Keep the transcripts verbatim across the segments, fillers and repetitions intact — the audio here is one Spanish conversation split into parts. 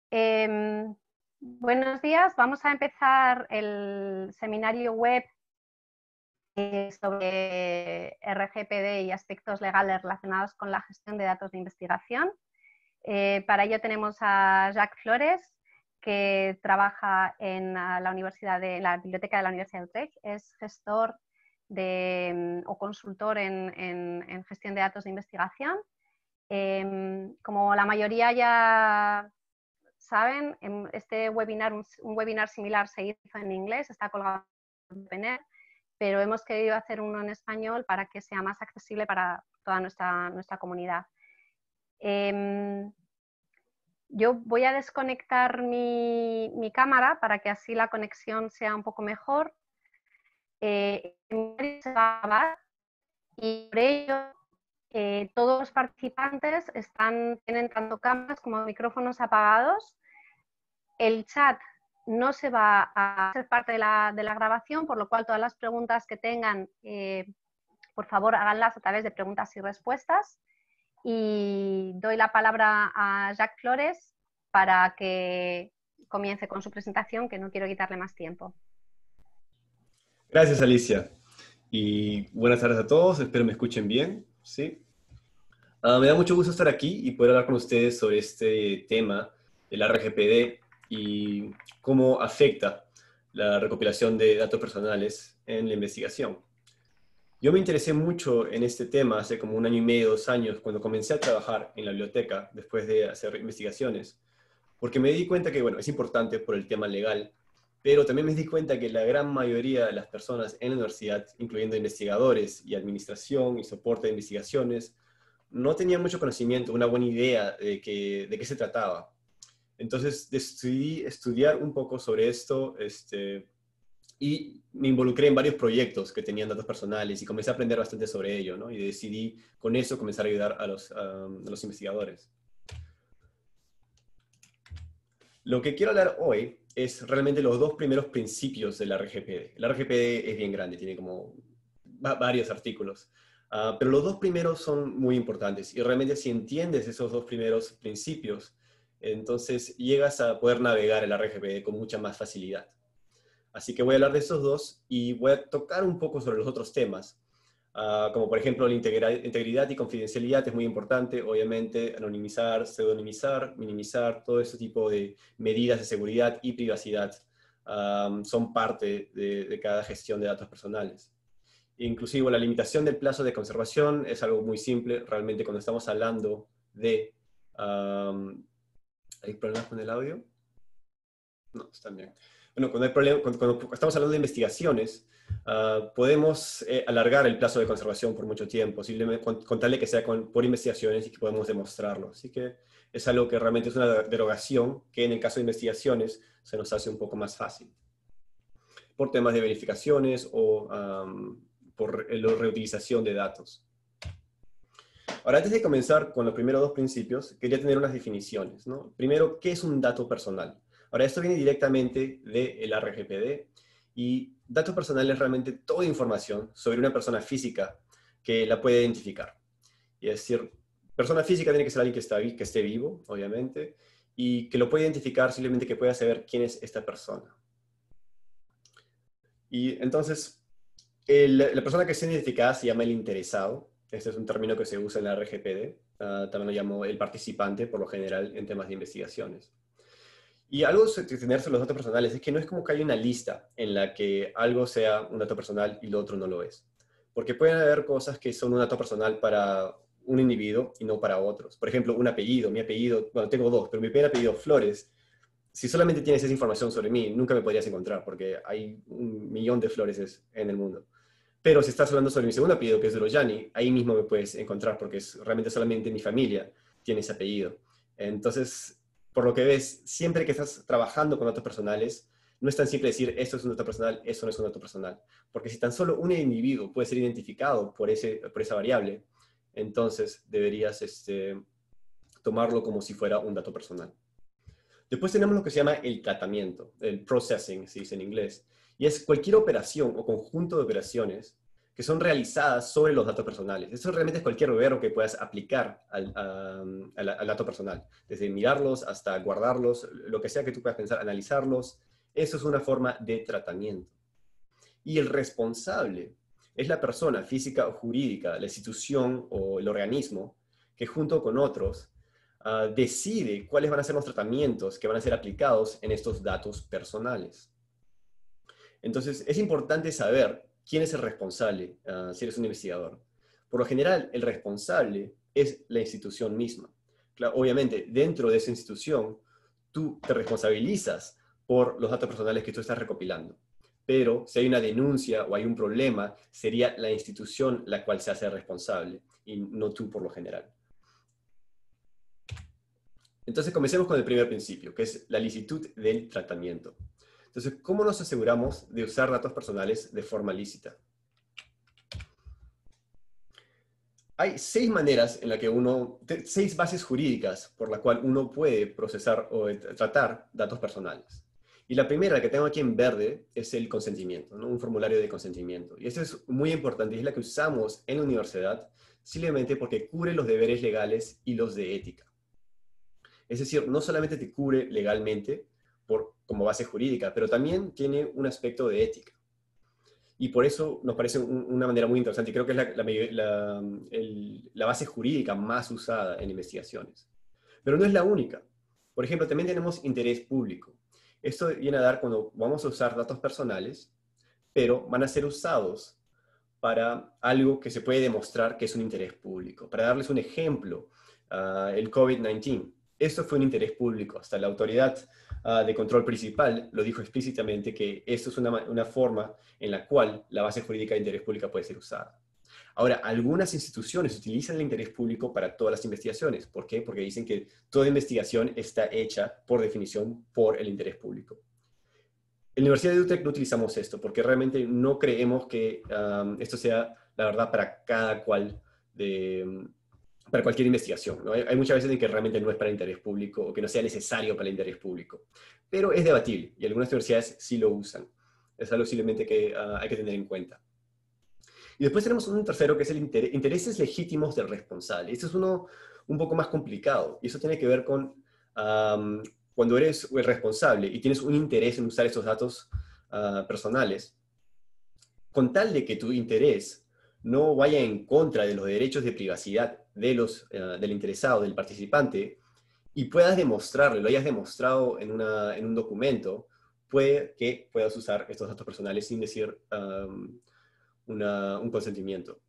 Eh, buenos días, vamos a empezar el seminario web eh, sobre R G P D y aspectos legales relacionados con la gestión de datos de investigación. Eh, para ello tenemos a Jacques Flores, que trabaja en la, Universidad de, la Biblioteca de la Universidad de Utrecht, es gestor de, o consultor en, en, en gestión de datos de investigación. Eh, como la mayoría ya saben, este webinar, un, un webinar similar se hizo en inglés, está colgado en Webinar, pero hemos querido hacer uno en español para que sea más accesible para toda nuestra, nuestra comunidad. Eh, yo voy a desconectar mi, mi cámara para que así la conexión sea un poco mejor. Eh, se va a grabar y por ello eh, todos los participantes están, tienen tanto cámaras como micrófonos apagados. El chat no se va a hacer parte de la, de la grabación, por lo cual todas las preguntas que tengan, eh, por favor, háganlas a través de preguntas y respuestas. Y doy la palabra a Jacques Flores para que comience con su presentación, que no quiero quitarle más tiempo. Gracias, Alicia. Y buenas tardes a todos, espero me escuchen bien, ¿sí? Uh, me da mucho gusto estar aquí y poder hablar con ustedes sobre este tema del R G P D y cómo afecta la recopilación de datos personales en la investigación. Yo me interesé mucho en este tema hace como un año y medio, dos años, cuando comencé a trabajar en la biblioteca después de hacer investigaciones, porque me di cuenta que, bueno, es importante por el tema legal, pero también me di cuenta que la gran mayoría de las personas en la universidad, incluyendo investigadores y administración y soporte de investigaciones, no tenían mucho conocimiento, una buena idea de, que, de qué se trataba. Entonces decidí estudiar un poco sobre esto este, y me involucré en varios proyectos que tenían datos personales y comencé a aprender bastante sobre ello, ¿no? Y decidí con eso comenzar a ayudar a los, um, a los investigadores. Lo que quiero hablar hoy es realmente los dos primeros principios del R G P D. El R G P D es bien grande, tiene como varios artículos, uh, pero los dos primeros son muy importantes y realmente si entiendes esos dos primeros principios, entonces llegas a poder navegar el R G P D con mucha más facilidad. Así que voy a hablar de esos dos y voy a tocar un poco sobre los otros temas, uh, como por ejemplo la integridad y confidencialidad es muy importante, obviamente anonimizar, pseudonimizar, minimizar, todo ese tipo de medidas de seguridad y privacidad um, son parte de, de cada gestión de datos personales. Inclusive la limitación del plazo de conservación es algo muy simple, realmente cuando estamos hablando de... Um, ¿hay problemas con el audio? No, están bien. Bueno, cuando, hay problema, cuando, cuando estamos hablando de investigaciones, uh, podemos eh, alargar el plazo de conservación por mucho tiempo, simplemente con, con tal de que sea con, por investigaciones y que podemos demostrarlo. Así que es algo que realmente es una derogación que en el caso de investigaciones se nos hace un poco más fácil. Por temas de verificaciones o um, por la reutilización de datos. Ahora, antes de comenzar con los primeros dos principios, quería tener unas definiciones, ¿no? Primero, ¿qué es un dato personal? Ahora, esto viene directamente del R G P D y datos personales es realmente toda información sobre una persona física que la puede identificar. Y es decir, persona física tiene que ser alguien que, está, que esté vivo, obviamente, y que lo puede identificar simplemente que pueda saber quién es esta persona. Y entonces, el, la persona que está identificada se llama el interesado. Este es un término que se usa en la R G P D. Uh, también lo llamo el participante, por lo general, en temas de investigaciones. Y algo de tener sobre los datos personales es que no es como que hay una lista en la que algo sea un dato personal y lo otro no lo es. Porque pueden haber cosas que son un dato personal para un individuo y no para otros. Por ejemplo, un apellido. Mi apellido, bueno, tengo dos, pero mi primer apellido, Flores, si solamente tienes esa información sobre mí, nunca me podrías encontrar, porque hay un millón de Flores en el mundo. Pero si estás hablando sobre mi segundo apellido, que es Doroyani, ahí mismo me puedes encontrar, porque es, realmente solamente mi familia tiene ese apellido. Entonces, por lo que ves, siempre que estás trabajando con datos personales, no es tan simple decir, esto es un dato personal, esto no es un dato personal. Porque si tan solo un individuo puede ser identificado por, ese, por esa variable, entonces deberías este, tomarlo como si fuera un dato personal. Después tenemos lo que se llama el tratamiento, el processing, se dice en inglés, y es cualquier operación o conjunto de operaciones que son realizadas sobre los datos personales. Eso realmente es cualquier verbo que puedas aplicar al, a, al, al dato personal, desde mirarlos hasta guardarlos, lo que sea que tú puedas pensar, analizarlos. Eso es una forma de tratamiento. Y el responsable es la persona física o jurídica, la institución o el organismo que junto con otros uh, decide cuáles van a ser los tratamientos que van a ser aplicados en estos datos personales. Entonces, es importante saber quién es el responsable uh, si eres un investigador. Por lo general, el responsable es la institución misma. Claro, obviamente, dentro de esa institución, tú te responsabilizas por los datos personales que tú estás recopilando. Pero si hay una denuncia o hay un problema, sería la institución la cual se hace responsable, y no tú por lo general. Entonces, comencemos con el primer principio, que es la licitud del tratamiento. Entonces, ¿cómo nos aseguramos de usar datos personales de forma lícita? Hay seis maneras en las que uno, seis bases jurídicas por las cuales uno puede procesar o tratar datos personales. Y la primera que tengo aquí en verde es el consentimiento, ¿no? Un formulario de consentimiento. Y esto es muy importante y es la que usamos en la universidad simplemente porque cubre los deberes legales y los de ética. Es decir, no solamente te cubre legalmente por, como base jurídica, pero también tiene un aspecto de ética. Y por eso nos parece un, una manera muy interesante, y creo que es la, la, la, el, la base jurídica más usada en investigaciones. Pero no es la única. Por ejemplo, también tenemos interés público. Esto viene a dar cuando vamos a usar datos personales, pero van a ser usados para algo que se puede demostrar que es un interés público. Para darles un ejemplo, uh, el COVID diecinueve. Esto fue un interés público. Hasta la autoridad uh, de control principal lo dijo explícitamente que esto es una, una forma en la cual la base jurídica de interés público puede ser usada. Ahora, algunas instituciones utilizan el interés público para todas las investigaciones. ¿Por qué? Porque dicen que toda investigación está hecha, por definición, por el interés público. En la Universidad de Utrecht no utilizamos esto, porque realmente no creemos que um, esto sea la verdad para cada cual de... para cualquier investigación, ¿no? Hay, hay muchas veces en que realmente no es para el interés público o que no sea necesario para el interés público. Pero es debatible y algunas universidades sí lo usan. Es algo simplemente que uh, hay que tener en cuenta. Y después tenemos un tercero que es el interés, intereses legítimos del responsable. Este es uno un poco más complicado y eso tiene que ver con um, cuando eres el responsable y tienes un interés en usar estos datos uh, personales, con tal de que tu interés no vaya en contra de los derechos de privacidad de los, uh, del interesado, del participante, y puedas demostrarlo, lo hayas demostrado en, una, en un documento, puede que puedas usar estos datos personales sin decir um, una, un consentimiento.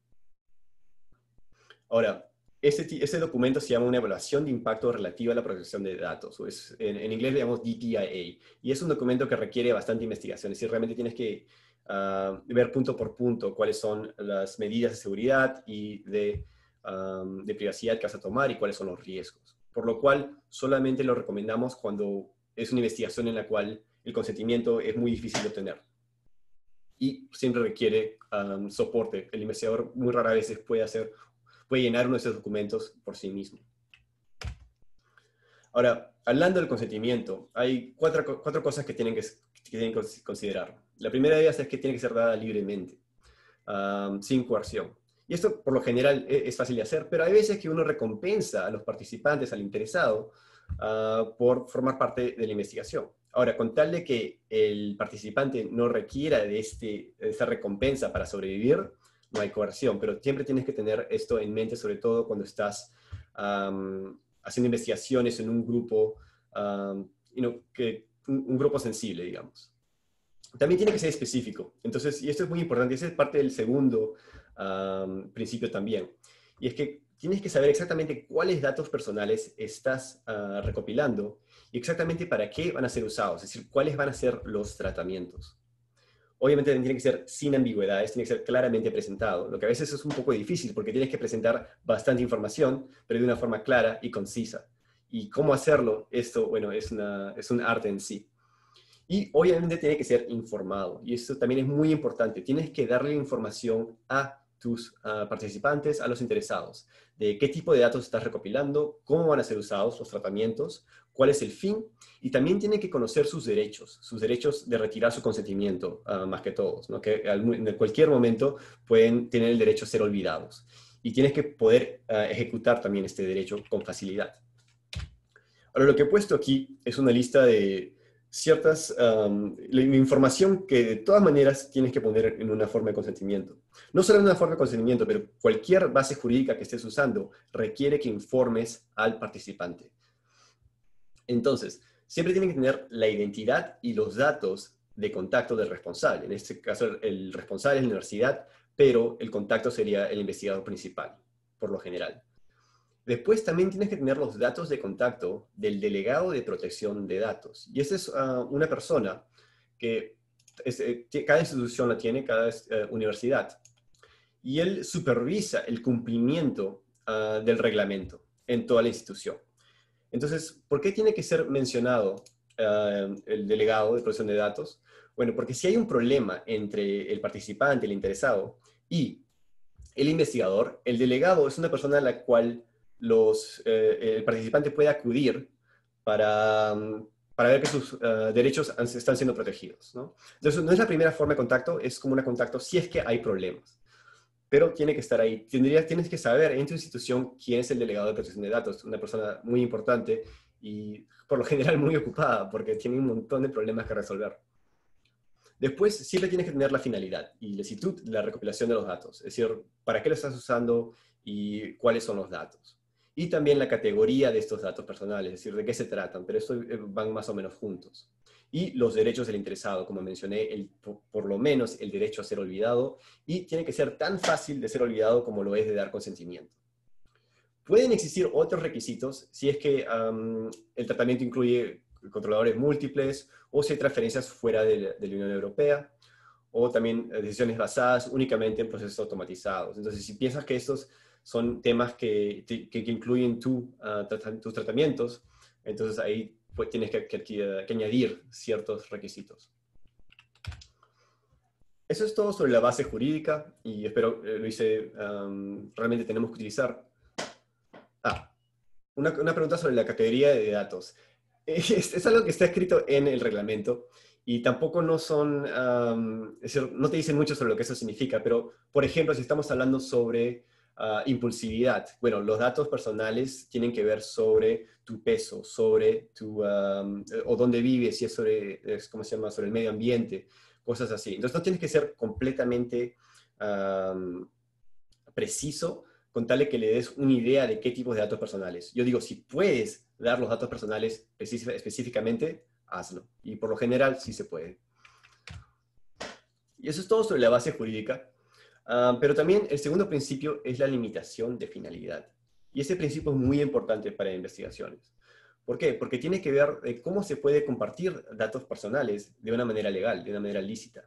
Ahora, ese, ese documento se llama una evaluación de impacto relativa a la protección de datos, o es, en, en inglés le llamamos D P I A, y es un documento que requiere bastante investigación, es decir, realmente tienes que Uh, ver punto por punto cuáles son las medidas de seguridad y de, um, de privacidad que vas a tomar y cuáles son los riesgos. Por lo cual, solamente lo recomendamos cuando es una investigación en la cual el consentimiento es muy difícil de obtener. Y siempre requiere um, soporte. El investigador muy rara vez puede, hacer, puede llenar uno de esos documentos por sí mismo. Ahora, hablando del consentimiento, hay cuatro, cuatro cosas que tienen que, que tienen que considerar. La primera de ellas es que tiene que ser dada libremente, um, sin coerción. Y esto, por lo general, es, es fácil de hacer, pero hay veces que uno recompensa a los participantes, al interesado, uh, por formar parte de la investigación. Ahora, con tal de que el participante no requiera de, este, de esta recompensa para sobrevivir, no hay coerción, pero siempre tienes que tener esto en mente, sobre todo cuando estás um, haciendo investigaciones en un grupo, um, you know, que, un, un grupo sensible, digamos. También tiene que ser específico. Entonces, y esto es muy importante, esa es parte del segundo um, principio también. Y es que tienes que saber exactamente cuáles datos personales estás uh, recopilando y exactamente para qué van a ser usados, es decir, cuáles van a ser los tratamientos. Obviamente tiene que ser sin ambigüedades, tiene que ser claramente presentado, lo que a veces es un poco difícil porque tienes que presentar bastante información, pero de una forma clara y concisa. Y cómo hacerlo, esto, bueno, es, una, es un arte en sí. Y obviamente tiene que ser informado, y esto también es muy importante. Tienes que darle información a tus uh, participantes, a los interesados, de qué tipo de datos estás recopilando, cómo van a ser usados los tratamientos, cuál es el fin, y también tienen que conocer sus derechos, sus derechos de retirar su consentimiento, uh, más que todos, ¿no? Que en cualquier momento pueden tener el derecho a ser olvidados. Y tienes que poder uh, ejecutar también este derecho con facilidad. Ahora, lo que he puesto aquí es una lista de ciertas um, información que de todas maneras tienes que poner en una forma de consentimiento. No solo en una forma de consentimiento, pero cualquier base jurídica que estés usando requiere que informes al participante. Entonces, siempre tienen que tener la identidad y los datos de contacto del responsable. En este caso, el responsable es la universidad, pero el contacto sería el investigador principal, por lo general. Después también tienes que tener los datos de contacto del delegado de protección de datos. Y esa es uh, una persona que es, eh, cada institución la tiene, cada uh, universidad. Y él supervisa el cumplimiento uh, del reglamento en toda la institución. Entonces, ¿por qué tiene que ser mencionado uh, el delegado de protección de datos? Bueno, porque si hay un problema entre el participante, el interesado, y el investigador, el delegado es una persona a la cual los, eh, el participante puede acudir para, para ver que sus uh, derechos están siendo protegidos, ¿no? Entonces, no es la primera forma de contacto, es como un contacto si es que hay problemas. Pero tiene que estar ahí. Tendrías, tienes que saber en tu institución quién es el delegado de protección de datos, una persona muy importante y por lo general muy ocupada porque tiene un montón de problemas que resolver. Después, siempre tienes que tener la finalidad y la licitud, la recopilación de los datos. Es decir, para qué lo estás usando y cuáles son los datos. Y también la categoría de estos datos personales, es decir, de qué se tratan, pero esto van más o menos juntos. Y los derechos del interesado, como mencioné, el, por, por lo menos el derecho a ser olvidado, y tiene que ser tan fácil de ser olvidado como lo es de dar consentimiento. Pueden existir otros requisitos si es que um, el tratamiento incluye controladores múltiples, o si hay transferencias fuera de la, de la Unión Europea, o también decisiones basadas únicamente en procesos automatizados. Entonces, si piensas que estos son temas que, que, que incluyen tu, uh, trat tus tratamientos, entonces ahí pues, tienes que, que, que añadir ciertos requisitos. Eso es todo sobre la base jurídica, y espero, eh, lo hice, um, realmente tenemos que utilizar. Ah, una, una pregunta sobre la categoría de datos. Es, es algo que está escrito en el reglamento, y tampoco no son, um, es decir, no te dicen mucho sobre lo que eso significa, pero, por ejemplo, si estamos hablando sobre uh, impulsividad, bueno, los datos personales tienen que ver sobre tu peso, sobre tu, um, o dónde vives, si es sobre, es, ¿cómo se llama?, sobre el medio ambiente, cosas así. Entonces no tienes que ser completamente um, preciso, con tal de que le des una idea de qué tipos de datos personales. Yo digo, si puedes dar los datos personales específicamente, hazlo. Y por lo general, sí se puede. Y eso es todo sobre la base jurídica. Uh, pero también el segundo principio es la limitación de finalidad. Y ese principio es muy importante para investigaciones. ¿Por qué? Porque tiene que ver de cómo se puede compartir datos personales de una manera legal, de una manera lícita.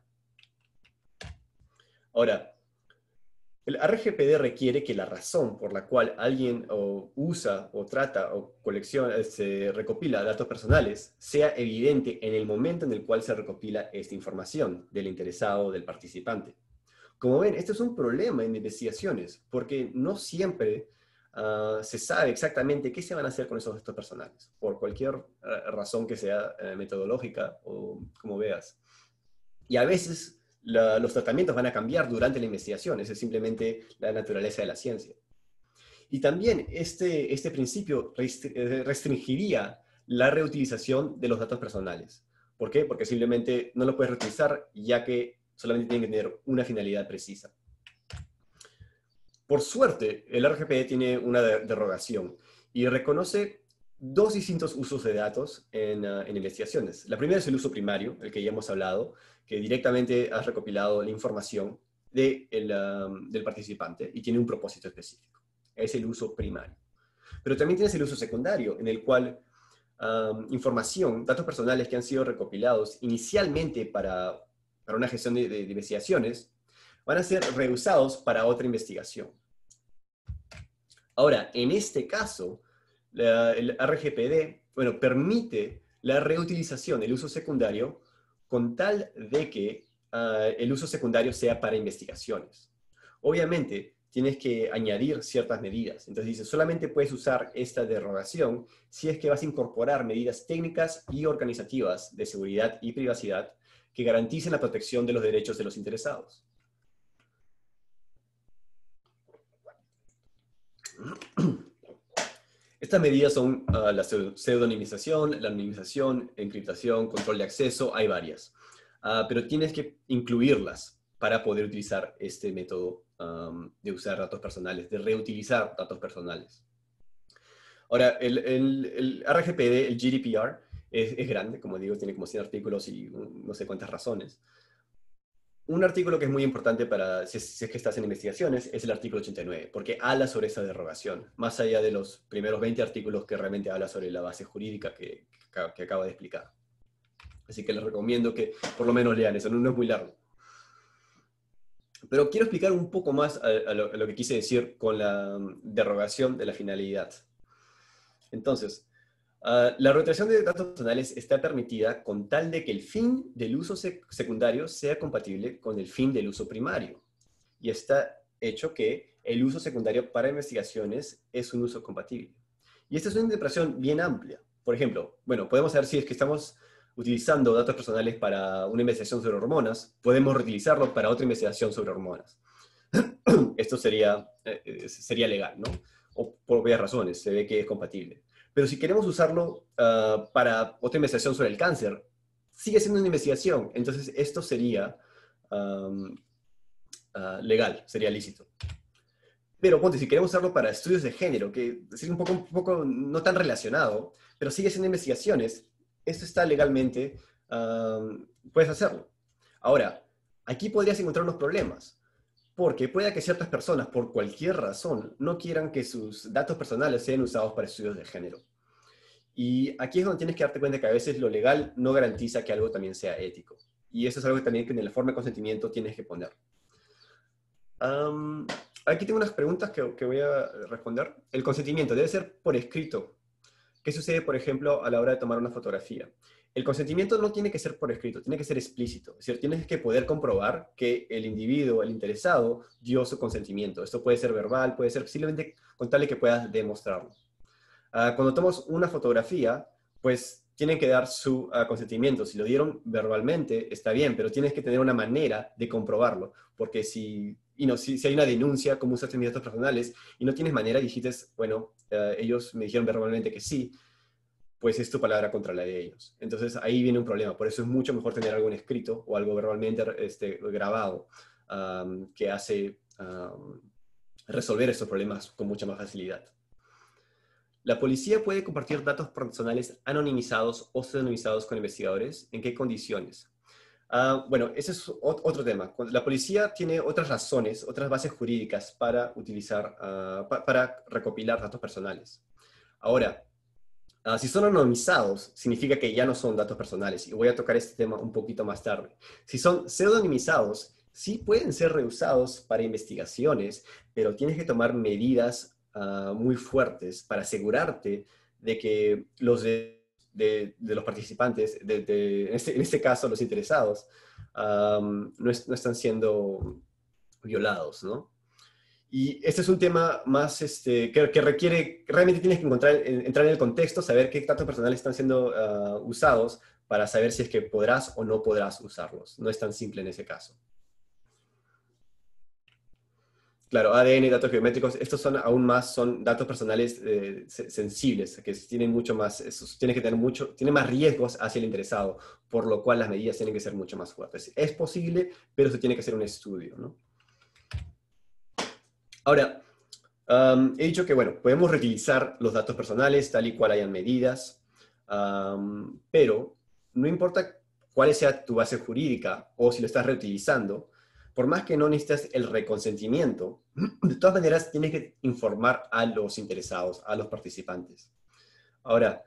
Ahora, el R G P D requiere que la razón por la cual alguien o usa o trata o colecciona, se recopila datos personales sea evidente en el momento en el cual se recopila esta información del interesado o del participante. Como ven, esto es un problema en investigaciones, porque no siempre uh, se sabe exactamente qué se van a hacer con esos datos personales, por cualquier uh, razón que sea uh, metodológica o como veas. Y a veces la, los tratamientos van a cambiar durante la investigación, esa es simplemente la naturaleza de la ciencia. Y también este, este principio restringiría la reutilización de los datos personales. ¿Por qué? Porque simplemente no lo puedes reutilizar, ya que solamente tienen que tener una finalidad precisa. Por suerte, el R G P D tiene una derogación y reconoce dos distintos usos de datos en, uh, en investigaciones. La primera es el uso primario, el que ya hemos hablado, que directamente has recopilado la información de el, um, del participante y tiene un propósito específico. Es el uso primario. Pero también tienes el uso secundario, en el cual um, información, datos personales que han sido recopilados inicialmente para, para una gestión de, de, de investigaciones, van a ser reusados para otra investigación. Ahora, en este caso, la, el R G P D, bueno, permite la reutilización, el uso secundario, con tal de que uh, el uso secundario sea para investigaciones. obviamente tienes que añadir ciertas medidas. Entonces dice, solamente puedes usar esta derogación si es que vas a incorporar medidas técnicas y organizativas de seguridad y privacidad que garanticen la protección de los derechos de los interesados. Estas medidas son uh, la pseudonimización, la anonimización, encriptación, control de acceso, hay varias. Uh, pero tienes que incluirlas para poder utilizar este método um, de usar datos personales, de reutilizar datos personales. Ahora, el, el, el R G P D, el G D P R, es, es grande, como digo, tiene como cien artículos y no sé cuántas razones. Un artículo que es muy importante para, si es, si es que estás en investigaciones, es el artículo ochenta y nueve, porque habla sobre esa derogación, más allá de los primeros veinte artículos que realmente habla sobre la base jurídica que, que, que acabo de explicar. Así que les recomiendo que por lo menos lean eso, no, no es muy largo. Pero quiero explicar un poco más a, a, lo, a lo que quise decir con la derogación de la finalidad. Entonces, Uh, la rotación de datos personales está permitida con tal de que el fin del uso sec secundario sea compatible con el fin del uso primario. Y está hecho que el uso secundario para investigaciones es un uso compatible. Y esta es una interpretación bien amplia. Por ejemplo, bueno, podemos saber si es que estamos utilizando datos personales para una investigación sobre hormonas, podemos reutilizarlo para otra investigación sobre hormonas. Esto sería, eh, sería legal, ¿no? O por varias razones, se ve que es compatible. Pero si queremos usarlo uh, para otra investigación sobre el cáncer, sigue siendo una investigación. Entonces, esto sería um, uh, legal, sería lícito. Pero, ponte, si queremos usarlo para estudios de género, que es un poco, un poco no tan relacionado, pero sigue siendo investigaciones, esto está legalmente, um, puedes hacerlo. Ahora, aquí podrías encontrar unos problemas. Porque puede que ciertas personas, por cualquier razón, no quieran que sus datos personales sean usados para estudios de género. Y aquí es donde tienes que darte cuenta que a veces lo legal no garantiza que algo también sea ético. Y eso es algo que también que en la forma de consentimiento tienes que poner. Um, aquí tengo unas preguntas que, que voy a responder. El consentimiento debe ser por escrito. ¿Qué sucede, por ejemplo, a la hora de tomar una fotografía? El consentimiento no tiene que ser por escrito, tiene que ser explícito. Es decir, tienes que poder comprobar que el individuo, el interesado, dio su consentimiento. Esto puede ser verbal, puede ser simplemente con tal de que puedas demostrarlo. Uh, cuando tomas una fotografía, pues tienen que dar su uh, consentimiento. Si lo dieron verbalmente, está bien, pero tienes que tener una manera de comprobarlo. Porque si, y no, si, si hay una denuncia, como usaste mis datos personales, y no tienes manera, y dijiste, bueno, uh, ellos me dijeron verbalmente que sí, pues es tu palabra contra la de ellos. Entonces ahí viene un problema. Por eso es mucho mejor tener algo en escrito o algo verbalmente este, grabado um, que hace um, resolver estos problemas con mucha más facilidad. La policía puede compartir datos personales anonimizados o pseudonimizados con investigadores. ¿En qué condiciones? Uh, bueno, ese es otro tema. La policía tiene otras razones, otras bases jurídicas para utilizar, uh, pa para recopilar datos personales. Ahora, Uh, si son anonimizados, significa que ya no son datos personales, y voy a tocar este tema un poquito más tarde. Si son pseudonimizados, sí pueden ser reusados para investigaciones, pero tienes que tomar medidas uh, muy fuertes para asegurarte de que los, de, de, de los participantes, de, de, en, este, en este caso los interesados, um, no, es, no están siendo violados, ¿no? Y este es un tema más este, que, que requiere, realmente tienes que encontrar, entrar en el contexto, saber qué datos personales están siendo uh, usados para saber si es que podrás o no podrás usarlos. No es tan simple en ese caso. Claro, A D N, datos biométricos, estos son aún más, son datos personales eh, sensibles, que tienen mucho más, esos, tienes que tener mucho, tiene más riesgos hacia el interesado, por lo cual las medidas tienen que ser mucho más fuertes. Es posible, pero se tiene que hacer un estudio, ¿no? Ahora, um, he dicho que, bueno, podemos reutilizar los datos personales tal y cual hayan medidas, um, pero no importa cuál sea tu base jurídica o si lo estás reutilizando, por más que no necesites el reconsentimiento, de todas maneras tienes que informar a los interesados, a los participantes. Ahora,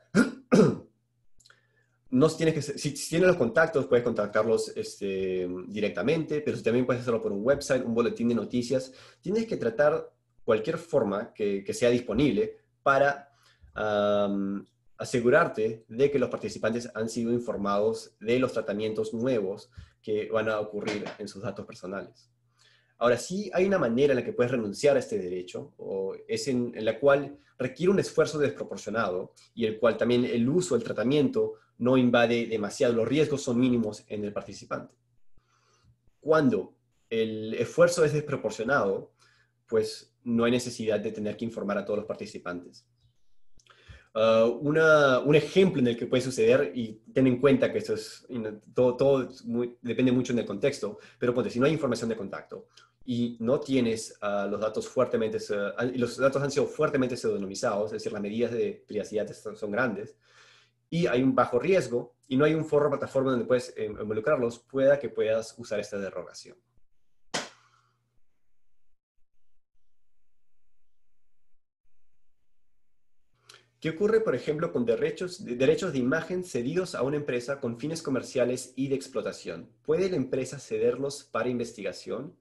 no tienes que, si, si tienes los contactos, puedes contactarlos este, directamente, pero también puedes hacerlo por un website, un boletín de noticias. Tienes que tratar cualquier forma que, que sea disponible para um, asegurarte de que los participantes han sido informados de los tratamientos nuevos que van a ocurrir en sus datos personales. Ahora, sí hay una manera en la que puedes renunciar a este derecho, o es en, en la cual requiere un esfuerzo desproporcionado y el cual también el uso, el tratamiento, no invade demasiado, los riesgos son mínimos en el participante. Cuando el esfuerzo es desproporcionado, pues no hay necesidad de tener que informar a todos los participantes. Uh, una, un ejemplo en el que puede suceder, y ten en cuenta que esto es, you know, todo, todo muy, depende mucho en el contexto, pero ponte, si no hay información de contacto y no tienes uh, los datos fuertemente, uh, y los datos han sido fuertemente pseudonimizados, es decir, las medidas de privacidad son, son grandes, y hay un bajo riesgo, y no hay un foro o plataforma donde puedes eh, involucrarlos, pueda que puedas usar esta derogación. ¿Qué ocurre, por ejemplo, con derechos, derechos de imagen cedidos a una empresa con fines comerciales y de explotación? ¿Puede la empresa cederlos para investigación?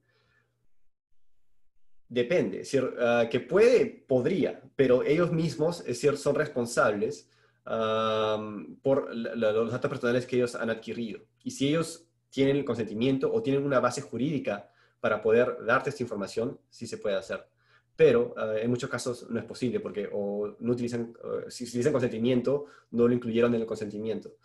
Depende. Es decir, uh, que puede, podría, pero ellos mismos, es decir, son responsables um, por la, la, los datos personales que ellos han adquirido. Y si ellos tienen el consentimiento o tienen una base jurídica para poder darte esta información, sí se puede hacer. Pero uh, en muchos casos no es posible porque o no utilizan, uh, si utilizan consentimiento, no lo incluyeron en el consentimiento.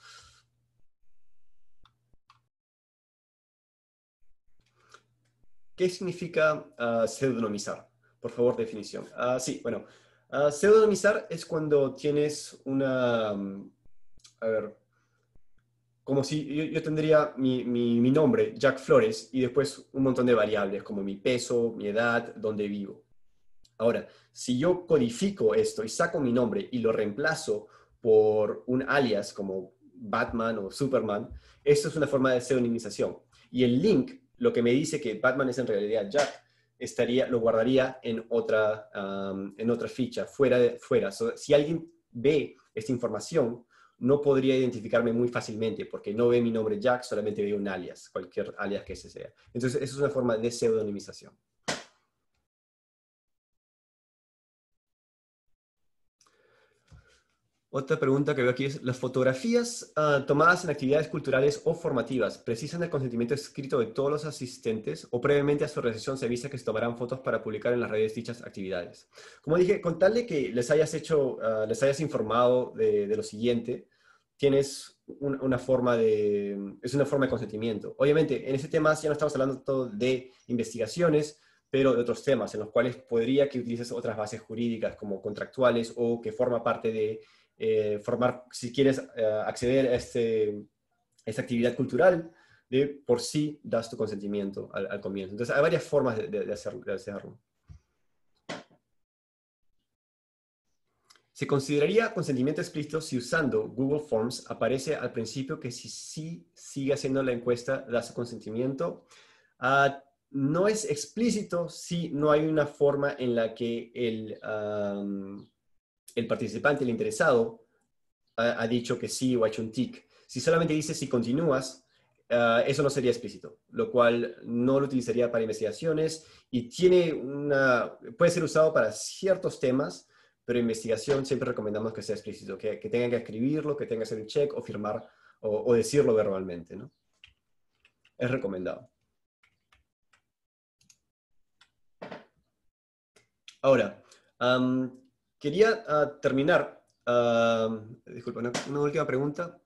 ¿Qué significa uh, pseudonimizar? Por favor, definición. Uh, sí, bueno, uh, pseudonimizar es cuando tienes una, um, a ver, como si yo, yo tendría mi, mi, mi nombre, Jack Flores, y después un montón de variables como mi peso, mi edad, dónde vivo. Ahora, si yo codifico esto y saco mi nombre y lo reemplazo por un alias como Batman o Superman, esto es una forma de pseudonimización. Y el link, lo que me dice que Batman es en realidad Jack, estaría, lo guardaría en otra, um, en otra ficha, fuera. De, fuera. So, si alguien ve esta información, no podría identificarme muy fácilmente porque no ve mi nombre Jack, solamente ve un alias, cualquier alias que ese sea. Entonces, eso es una forma de pseudonimización. Otra pregunta que veo aquí es, ¿las fotografías uh, tomadas en actividades culturales o formativas precisan del consentimiento escrito de todos los asistentes o previamente a su recepción se avisa que se tomarán fotos para publicar en las redes dichas actividades? Como dije, con tal de que les hayas hecho, uh, les hayas informado de, de lo siguiente, tienes un, una forma de, es una forma de consentimiento. Obviamente, en ese tema ya no estamos hablando todo de investigaciones, pero de otros temas en los cuales podría que utilices otras bases jurídicas como contractuales o que forma parte de Eh, formar, si quieres uh, acceder a, este, a esta actividad cultural, de por sí das tu consentimiento al, al comienzo. Entonces hay varias formas de, de, de, hacer, de hacerlo. Se consideraría consentimiento explícito si usando Google Forms aparece al principio que si sí sigue haciendo la encuesta da su consentimiento. Uh, no es explícito si no hay una forma en la que el... Um, el participante, el interesado, ha, ha dicho que sí o ha hecho un tic. Si solamente dice si continúas, uh, eso no sería explícito, lo cual no lo utilizaría para investigaciones y tiene una, puede ser usado para ciertos temas, pero investigación siempre recomendamos que sea explícito, que, que tengan que escribirlo, que tengan que hacer un check o firmar o, o decirlo verbalmente, ¿no? Es recomendado. Ahora, um, quería uh, terminar Uh, disculpa, una, una última pregunta.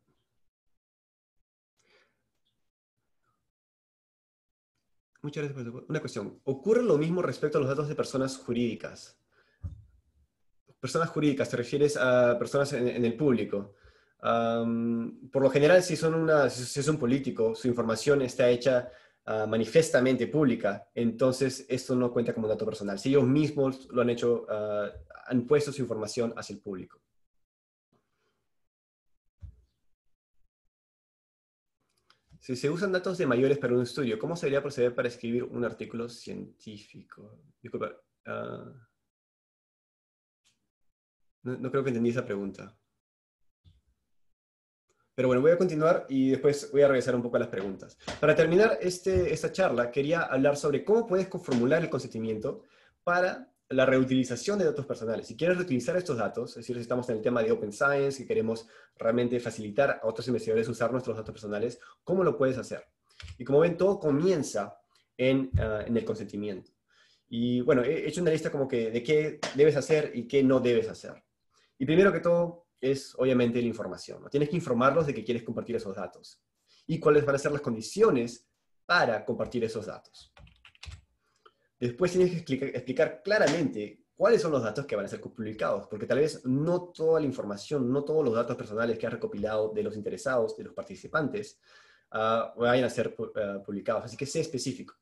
Muchas gracias por tu... Una cuestión. ¿Ocurre lo mismo respecto a los datos de personas jurídicas? Personas jurídicas, ¿te refieres a personas en, en el público? Um, por lo general, si son, una, si es un político, su información está hecha uh, manifiestamente pública, entonces esto no cuenta como dato personal. Si ellos mismos lo han hecho, uh, han puesto su información hacia el público. Si se usan datos de mayores para un estudio, ¿cómo se debería proceder para escribir un artículo científico? Disculpa. Uh, no, no creo que entendí esa pregunta. Pero bueno, voy a continuar y después voy a regresar un poco a las preguntas. Para terminar este, esta charla, quería hablar sobre cómo puedes formular el consentimiento para la reutilización de datos personales. Si quieres reutilizar estos datos, es decir, si estamos en el tema de Open Science, y queremos realmente facilitar a otros investigadores usar nuestros datos personales, ¿cómo lo puedes hacer? Y como ven, todo comienza en, uh, en el consentimiento. Y bueno, he hecho una lista como que de qué debes hacer y qué no debes hacer. Y primero que todo es obviamente la información, ¿no? Tienes que informarlos de que quieres compartir esos datos y cuáles van a ser las condiciones para compartir esos datos. Después tienes que explicar, explicar claramente cuáles son los datos que van a ser publicados, porque tal vez no toda la información, no todos los datos personales que has recopilado de los interesados, de los participantes, uh, vayan a ser uh, publicados. Así que sé específico.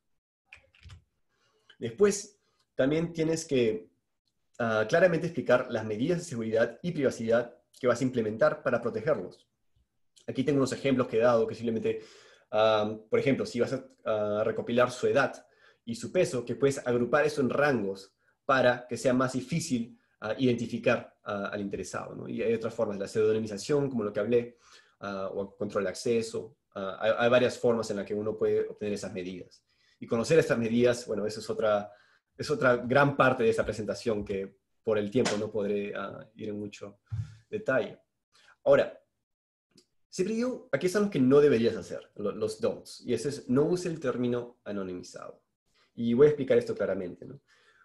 Después, también tienes que uh, claramente explicar las medidas de seguridad y privacidad que vas a implementar para protegerlos. Aquí tengo unos ejemplos que he dado, que simplemente, uh, por ejemplo, si vas a uh, recopilar su edad y su peso, que puedes agrupar eso en rangos para que sea más difícil uh, identificar uh, al interesado, ¿no? Y hay otras formas, la pseudonimización, como lo que hablé, uh, o control de acceso. Uh, hay, hay varias formas en las que uno puede obtener esas medidas. Y conocer estas medidas, bueno, eso es otra, es otra gran parte de esta presentación que por el tiempo no podré uh, ir en mucho detalle. Ahora, siempre digo, aquí están los que no deberías hacer, los don'ts. Y ese es, no use el término anonimizado. Y voy a explicar esto claramente, ¿no?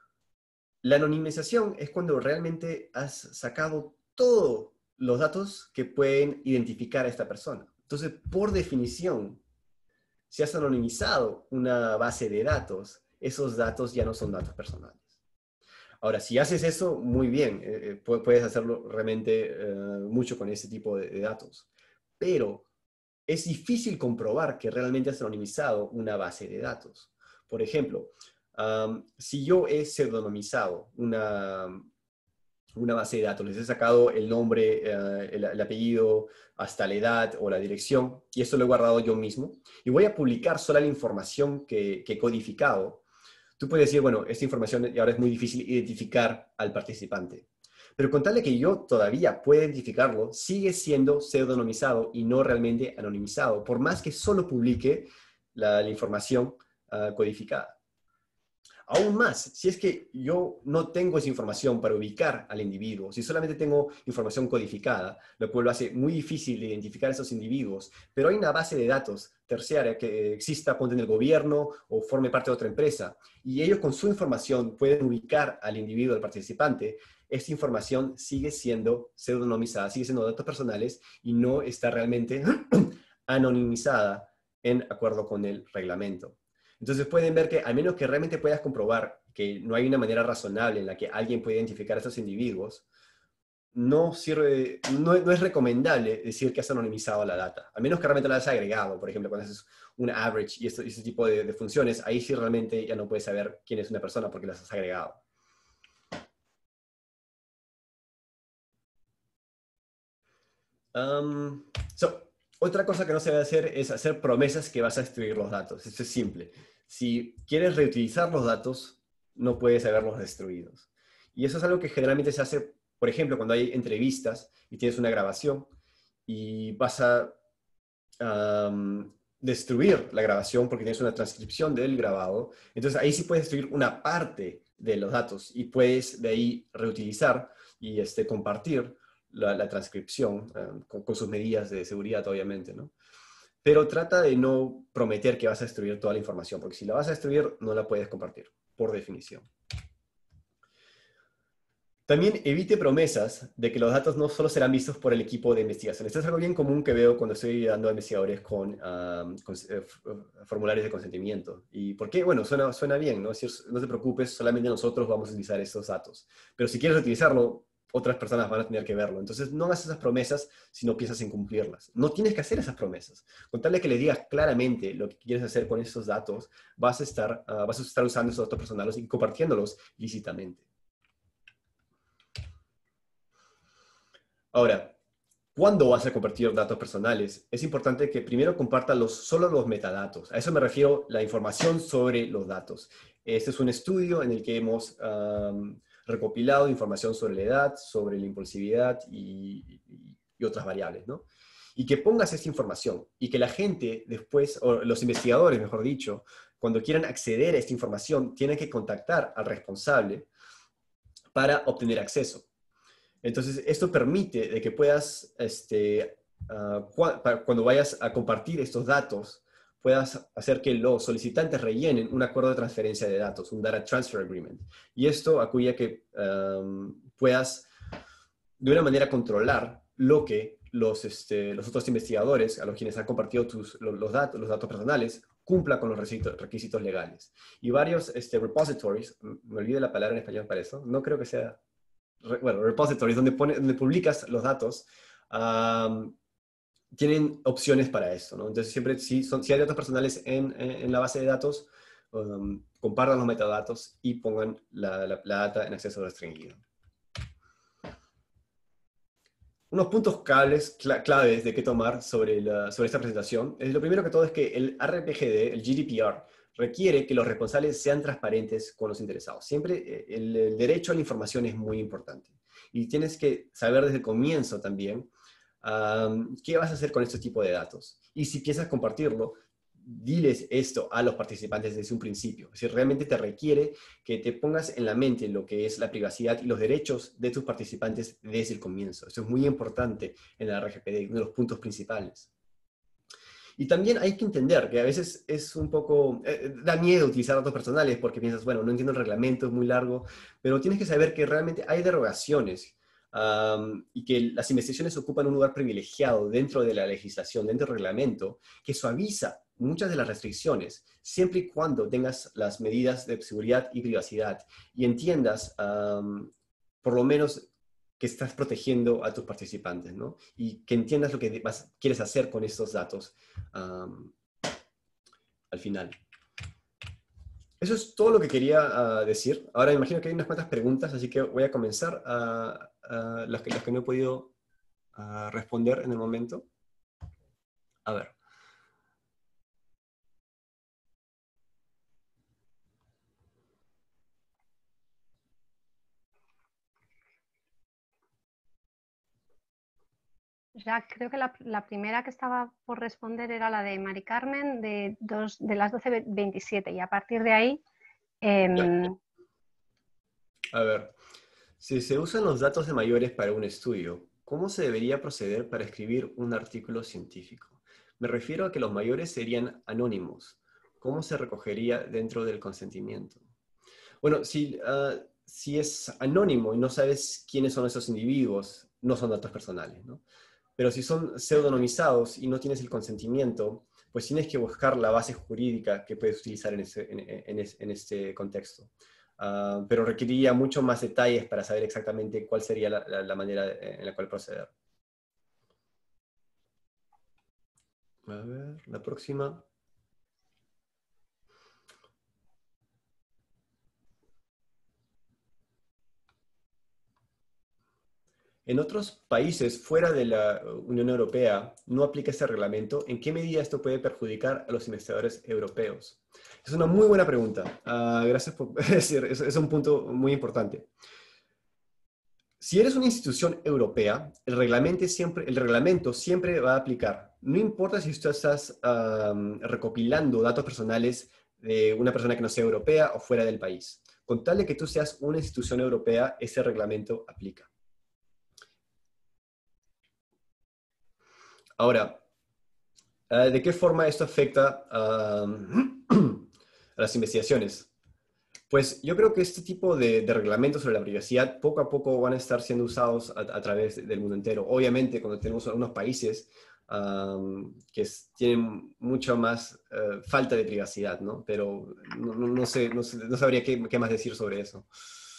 La anonimización es cuando realmente has sacado todos los datos que pueden identificar a esta persona. Entonces, por definición, si has anonimizado una base de datos, esos datos ya no son datos personales. Ahora, si haces eso, muy bien, eh, puedes hacerlo realmente eh, mucho con ese tipo de, de datos. Pero es difícil comprobar que realmente has anonimizado una base de datos. Por ejemplo, um, si yo he pseudonimizado una, una base de datos, les he sacado el nombre, uh, el, el apellido, hasta la edad o la dirección, y eso lo he guardado yo mismo, y voy a publicar solo la información que, que he codificado, tú puedes decir, bueno, esta información ahora es muy difícil identificar al participante. Pero con tal de que yo todavía pueda identificarlo, sigue siendo pseudonimizado y no realmente anonimizado, por más que solo publique la, la información uh, codificada. Aún más, si es que yo no tengo esa información para ubicar al individuo, si solamente tengo información codificada, lo cual lo hace muy difícil de identificar a esos individuos, pero hay una base de datos terciaria que exista, ponte en el gobierno o forme parte de otra empresa, y ellos con su información pueden ubicar al individuo, al participante, esta información sigue siendo pseudonimizada, sigue siendo datos personales y no está realmente anonimizada en acuerdo con el reglamento. Entonces pueden ver que, al menos que realmente puedas comprobar que no hay una manera razonable en la que alguien puede identificar a estos individuos, no, sirve, no, no es recomendable decir que has anonimizado la data. A menos que realmente la has agregado, por ejemplo, cuando haces un average y, esto, y ese tipo de, de funciones, ahí sí realmente ya no puedes saber quién es una persona porque las has agregado. Um, so, Otra cosa que no se debe hacer es hacer promesas que vas a destruir los datos. Esto es simple. Si quieres reutilizar los datos, no puedes haberlos destruidos. Y eso es algo que generalmente se hace, por ejemplo, cuando hay entrevistas y tienes una grabación y vas a um, destruir la grabación porque tienes una transcripción del grabado. Entonces ahí sí puedes destruir una parte de los datos y puedes de ahí reutilizar y este, compartir La, la transcripción, um, con, con sus medidas de seguridad, obviamente, ¿no? Pero trata de no prometer que vas a destruir toda la información, porque si la vas a destruir, no la puedes compartir, por definición. También evite promesas de que los datos no solo serán vistos por el equipo de investigación. Esto es algo bien común que veo cuando estoy dando a investigadores con, um, con eh, formularios de consentimiento. ¿Y por qué? Bueno, suena, suena bien, ¿no? Es decir, no te preocupes, solamente nosotros vamos a utilizar estos datos. Pero si quieres utilizarlo, otras personas van a tener que verlo. Entonces, no hagas esas promesas si no piensas en cumplirlas. No tienes que hacer esas promesas. Con tal de que le digas claramente lo que quieres hacer con esos datos, vas a estar, uh, vas a estar usando esos datos personales y compartiéndolos lícitamente. Ahora, ¿cuándo vas a compartir datos personales? Es importante que primero compartas los, solo los metadatos. A eso me refiero la información sobre los datos. Este es un estudio en el que hemos um, recopilado información sobre la edad, sobre la impulsividad y, y, y otras variables, ¿no? Y que pongas esta información y que la gente después, o los investigadores, mejor dicho, cuando quieran acceder a esta información, tienen que contactar al responsable para obtener acceso. Entonces, esto permite de que puedas, este, uh, cu cuando vayas a compartir estos datos, puedas hacer que los solicitantes rellenen un acuerdo de transferencia de datos, un Data Transfer Agreement. Y esto acuye a que um, puedas, de una manera, controlar lo que los, este, los otros investigadores, a los quienes han compartido tus, los, los, datos, los datos personales, cumpla con los requisitos, requisitos legales. Y varios este, repositories, me olvidé la palabra en español para eso, no creo que sea, bueno, repositories, donde, pone, donde publicas los datos, um, tienen opciones para esto, ¿no? Entonces, siempre, si, son, si hay datos personales en, en, en la base de datos, um, compartan los metadatos y pongan la, la, la data en acceso restringido. Unos puntos claves, claves de qué tomar sobre, la, sobre esta presentación. Es lo primero que todo es que el R P G D, el G D P R, requiere que los responsables sean transparentes con los interesados. Siempre el, el derecho a la información es muy importante. Y tienes que saber desde el comienzo también Um, ¿qué vas a hacer con este tipo de datos? Y si piensas compartirlo, diles esto a los participantes desde un principio. Es decir, realmente te requiere que te pongas en la mente lo que es la privacidad y los derechos de tus participantes desde el comienzo. Eso es muy importante en la R G P D, uno de los puntos principales. Y también hay que entender que a veces es un poco, eh, da miedo utilizar datos personales porque piensas, bueno, no entiendo el reglamento, es muy largo, pero tienes que saber que realmente hay derogaciones. Um, y que las investigaciones ocupan un lugar privilegiado dentro de la legislación, dentro del reglamento, que suaviza muchas de las restricciones, siempre y cuando tengas las medidas de seguridad y privacidad y entiendas, um, por lo menos, que estás protegiendo a tus participantes, ¿no? Y que entiendas lo que vas, quieres hacer con estos datos um, al final. Eso es todo lo que quería uh, decir. Ahora me imagino que hay unas cuantas preguntas, así que voy a comenzar a... Uh, las, que, las que no he podido uh, responder en el momento. A ver. Ya creo que la, la primera que estaba por responder era la de Mari Carmen de, dos, de las doce veintisiete y a partir de ahí... Eh... A ver, si se usan los datos de mayores para un estudio, ¿cómo se debería proceder para escribir un artículo científico? Me refiero a que los mayores serían anónimos. ¿Cómo se recogería dentro del consentimiento? Bueno, si, uh, si es anónimo y no sabes quiénes son esos individuos, no son datos personales, ¿no? Pero si son pseudonimizados y no tienes el consentimiento, pues tienes que buscar la base jurídica que puedes utilizar en, ese, en, en, en este contexto. Uh, pero requeriría mucho más detalles para saber exactamente cuál sería la, la, la manera en la cual proceder. A ver, la próxima. En otros países fuera de la Unión Europea no aplica este reglamento. ¿En qué medida esto puede perjudicar a los investigadores europeos? Es una muy buena pregunta. Uh, gracias por decir, es, es un punto muy importante. Si eres una institución europea, el reglamento siempre, el reglamento siempre va a aplicar. No importa si tú estás um, recopilando datos personales de una persona que no sea europea o fuera del país. Con tal de que tú seas una institución europea, ese reglamento aplica. Ahora, uh, ¿de qué forma esto afecta uh, a las investigaciones? Pues yo creo que este tipo de, de reglamentos sobre la privacidad poco a poco van a estar siendo usados a, a través del mundo entero. Obviamente, cuando tenemos algunos países um, que es, tienen mucha más uh, falta de privacidad, ¿no? Pero no, no, no sé, no, sé, no sabría qué, qué más decir sobre eso.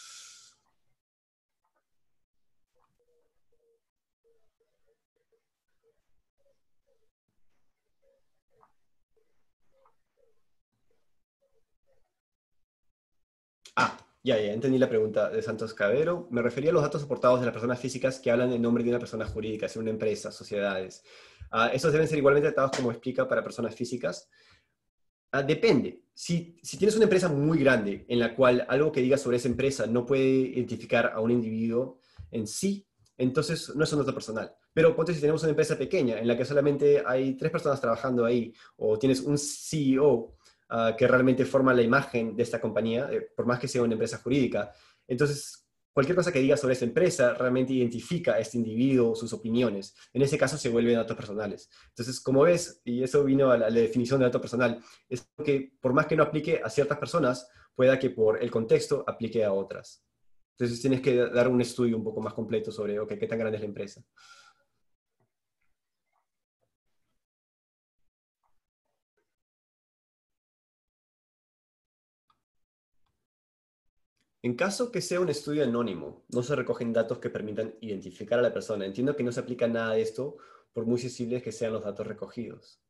Ah, ya, ya, entendí la pregunta de Santos Cabero. Me refería a los datos aportados de las personas físicas que hablan en nombre de una persona jurídica, sea una empresa, sociedades. Uh, ¿Esos deben ser igualmente tratados como explica para personas físicas? Uh, depende. Si, si tienes una empresa muy grande en la cual algo que digas sobre esa empresa no puede identificar a un individuo en sí, entonces no es un dato personal. Pero ponte si tenemos una empresa pequeña en la que solamente hay tres personas trabajando ahí, o tienes un C E O uh, que realmente forma la imagen de esta compañía, eh, por más que sea una empresa jurídica, entonces cualquier cosa que diga sobre esta empresa realmente identifica a este individuo, sus opiniones. En ese caso se vuelven datos personales. Entonces, como ves, y eso vino a la, a la definición de dato personal, es que por más que no aplique a ciertas personas, pueda que por el contexto aplique a otras. Entonces tienes que dar un estudio un poco más completo sobre, ok, qué tan grande es la empresa. En caso que sea un estudio anónimo, no se recogen datos que permitan identificar a la persona. Entiendo que no se aplica nada de esto, por muy sensibles que sean los datos recogidos.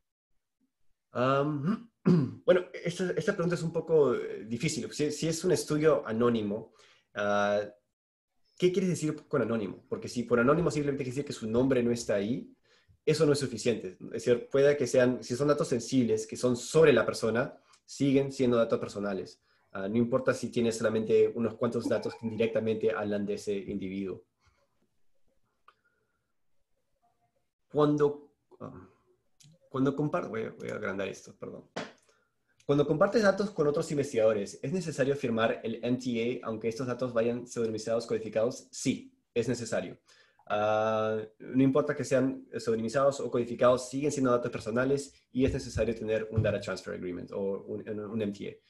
Um, bueno, esta, esta, pregunta es un poco eh, difícil. Si, si, es un estudio anónimo, uh, ¿qué quieres decir con anónimo? Porque si por anónimo simplemente quiere decir que su nombre no está ahí, eso no es suficiente. Es decir, puede que sean, si son datos sensibles, que son sobre la persona, siguen siendo datos personales. Uh, no importa si tienes solamente unos cuantos datos que directamente hablan de ese individuo. Cuando, um, cuando comparto, voy, voy a agrandar esto, perdón. Cuando compartes datos con otros investigadores, ¿es necesario firmar el M T A aunque estos datos vayan pseudonimizados, codificados? Sí, es necesario. Uh, no importa que sean pseudonimizados o codificados, siguen siendo datos personales y es necesario tener un Data Transfer Agreement o un, un M T A.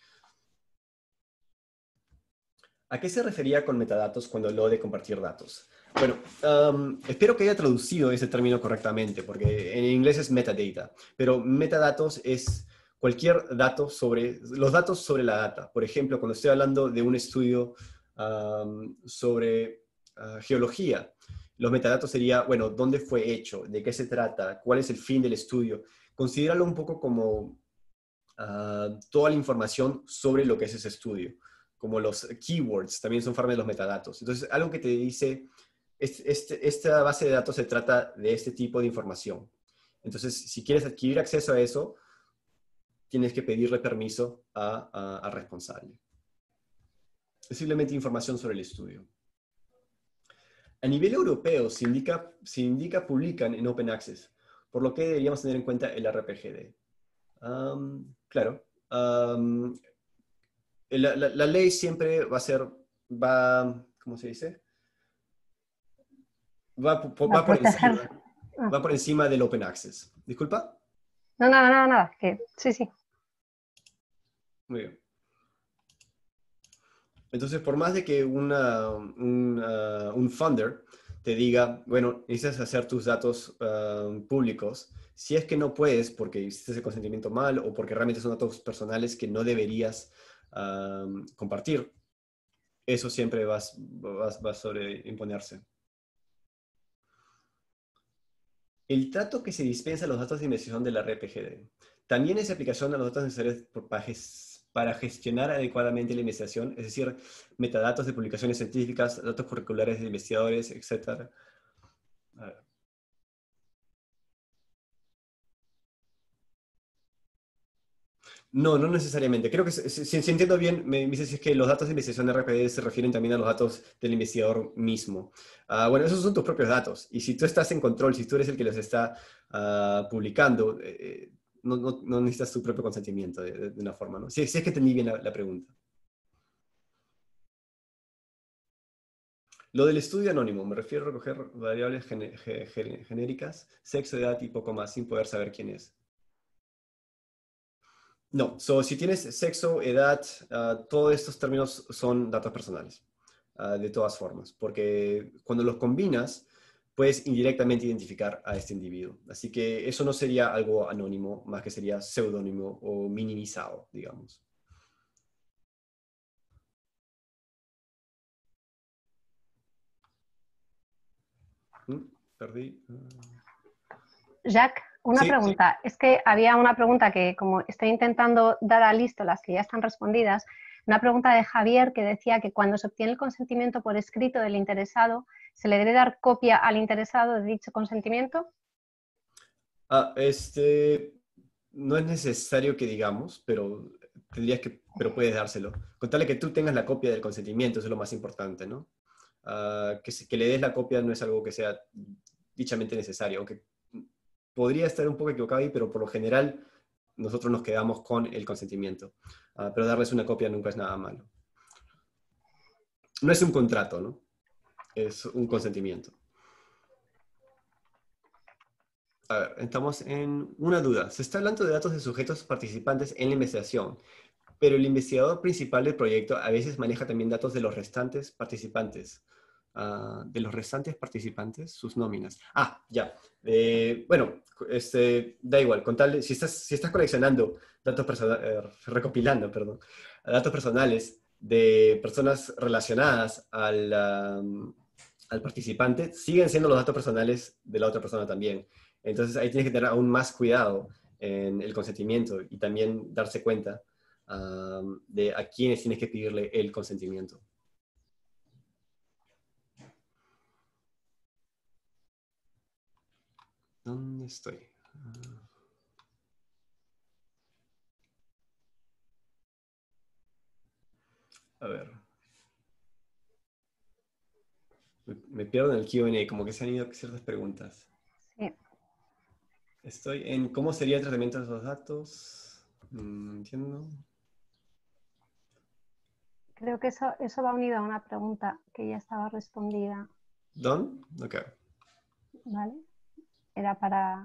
¿A qué se refería con metadatos cuando habló de compartir datos? Bueno, um, espero que haya traducido ese término correctamente, porque en inglés es metadata, pero metadatos es cualquier dato sobre, los datos sobre la data. Por ejemplo, cuando estoy hablando de un estudio um, sobre uh, geología, los metadatos sería, bueno, ¿dónde fue hecho? ¿De qué se trata? ¿Cuál es el fin del estudio? Considéralo un poco como uh, toda la información sobre lo que es ese estudio, como los keywords, también son parte de los metadatos. Entonces, algo que te dice, este, este, esta base de datos se trata de este tipo de información. Entonces, si quieres adquirir acceso a eso, tienes que pedirle permiso a, a, a responsable. Es simplemente información sobre el estudio. A nivel europeo, se indica, se indica publican en Open Access, por lo que deberíamos tener en cuenta el R P G D. Um, claro. Um, la, la, la ley siempre va a ser, va, ¿cómo se dice? Va, va, por encima, va por encima del Open Access. ¿Disculpa? No, nada, nada, nada. Que, sí, sí. Muy bien. Entonces, por más de que una, un, uh, un funder te diga, bueno, necesitas hacer tus datos uh, públicos, si es que no puedes porque hiciste ese consentimiento mal o porque realmente son datos personales que no deberías uh, compartir, eso siempre va, va, va a sobreimponerse. El trato que se dispensa a los datos de investigación de la R P G D también es aplicación a los datos necesarios para gestionar adecuadamente la investigación, es decir, metadatos de publicaciones científicas, datos curriculares de investigadores, etcétera. A ver. No, no necesariamente. Creo que, si, si entiendo bien, me dices si es que los datos de investigación de R P D se refieren también a los datos del investigador mismo. Uh, bueno, esos son tus propios datos. Y si tú estás en control, si tú eres el que los está uh, publicando, eh, no, no, no necesitas tu propio consentimiento de, de, de una forma, ¿no? Si, si es que entendí bien la, la pregunta. Lo del estudio anónimo, me refiero a recoger variables gen, gen, genéricas, sexo, edad y poco más, sin poder saber quién es. No, so, si tienes sexo, edad, uh, todos estos términos son datos personales, uh, de todas formas, porque cuando los combinas, puedes indirectamente identificar a este individuo. Así que eso no sería algo anónimo, más que sería seudónimo o minimizado, digamos. ¿Mm? Perdí. Jack, una Sí, pregunta. sí. Es que había una pregunta que, como estoy intentando dar a listo las que ya están respondidas, una pregunta de Javier que decía que cuando se obtiene el consentimiento por escrito del interesado, ¿se le debe dar copia al interesado de dicho consentimiento? Ah, este, no es necesario que digamos, pero tendrías que, pero puedes dárselo. Contarle que tú tengas la copia del consentimiento, eso es lo más importante, ¿no? Uh, que, que le des la copia no es algo que sea dichamente necesario, aunque podría estar un poco equivocado ahí, pero por lo general nosotros nos quedamos con el consentimiento. Uh, pero darles una copia nunca es nada malo. no es un contrato, ¿no? Es un consentimiento. A ver, estamos en una duda. Se está hablando de datos de sujetos participantes en la investigación, pero el investigador principal del proyecto a veces maneja también datos de los restantes participantes. Ah, de los restantes participantes, sus nóminas. Ah, ya. Eh, bueno, este, da igual, con tal de- si estás, si estás coleccionando datos personales, recopilando, perdón, datos personales de personas relacionadas al, am, al participante, siguen siendo los datos personales de la otra persona también. Entonces ahí tienes que tener aún más cuidado en el consentimiento y también darse cuenta um, de a quiénes tienes que pedirle el consentimiento. ¿Dónde estoy? Uh, a ver. Me, me pierdo en el Q and A, como que se han ido ciertas preguntas. Sí. Estoy en cómo sería el tratamiento de esos datos. Mm, entiendo. Creo que eso, eso va unido a una pregunta que ya estaba respondida. ¿Done? Ok. ¿Vale? Era para...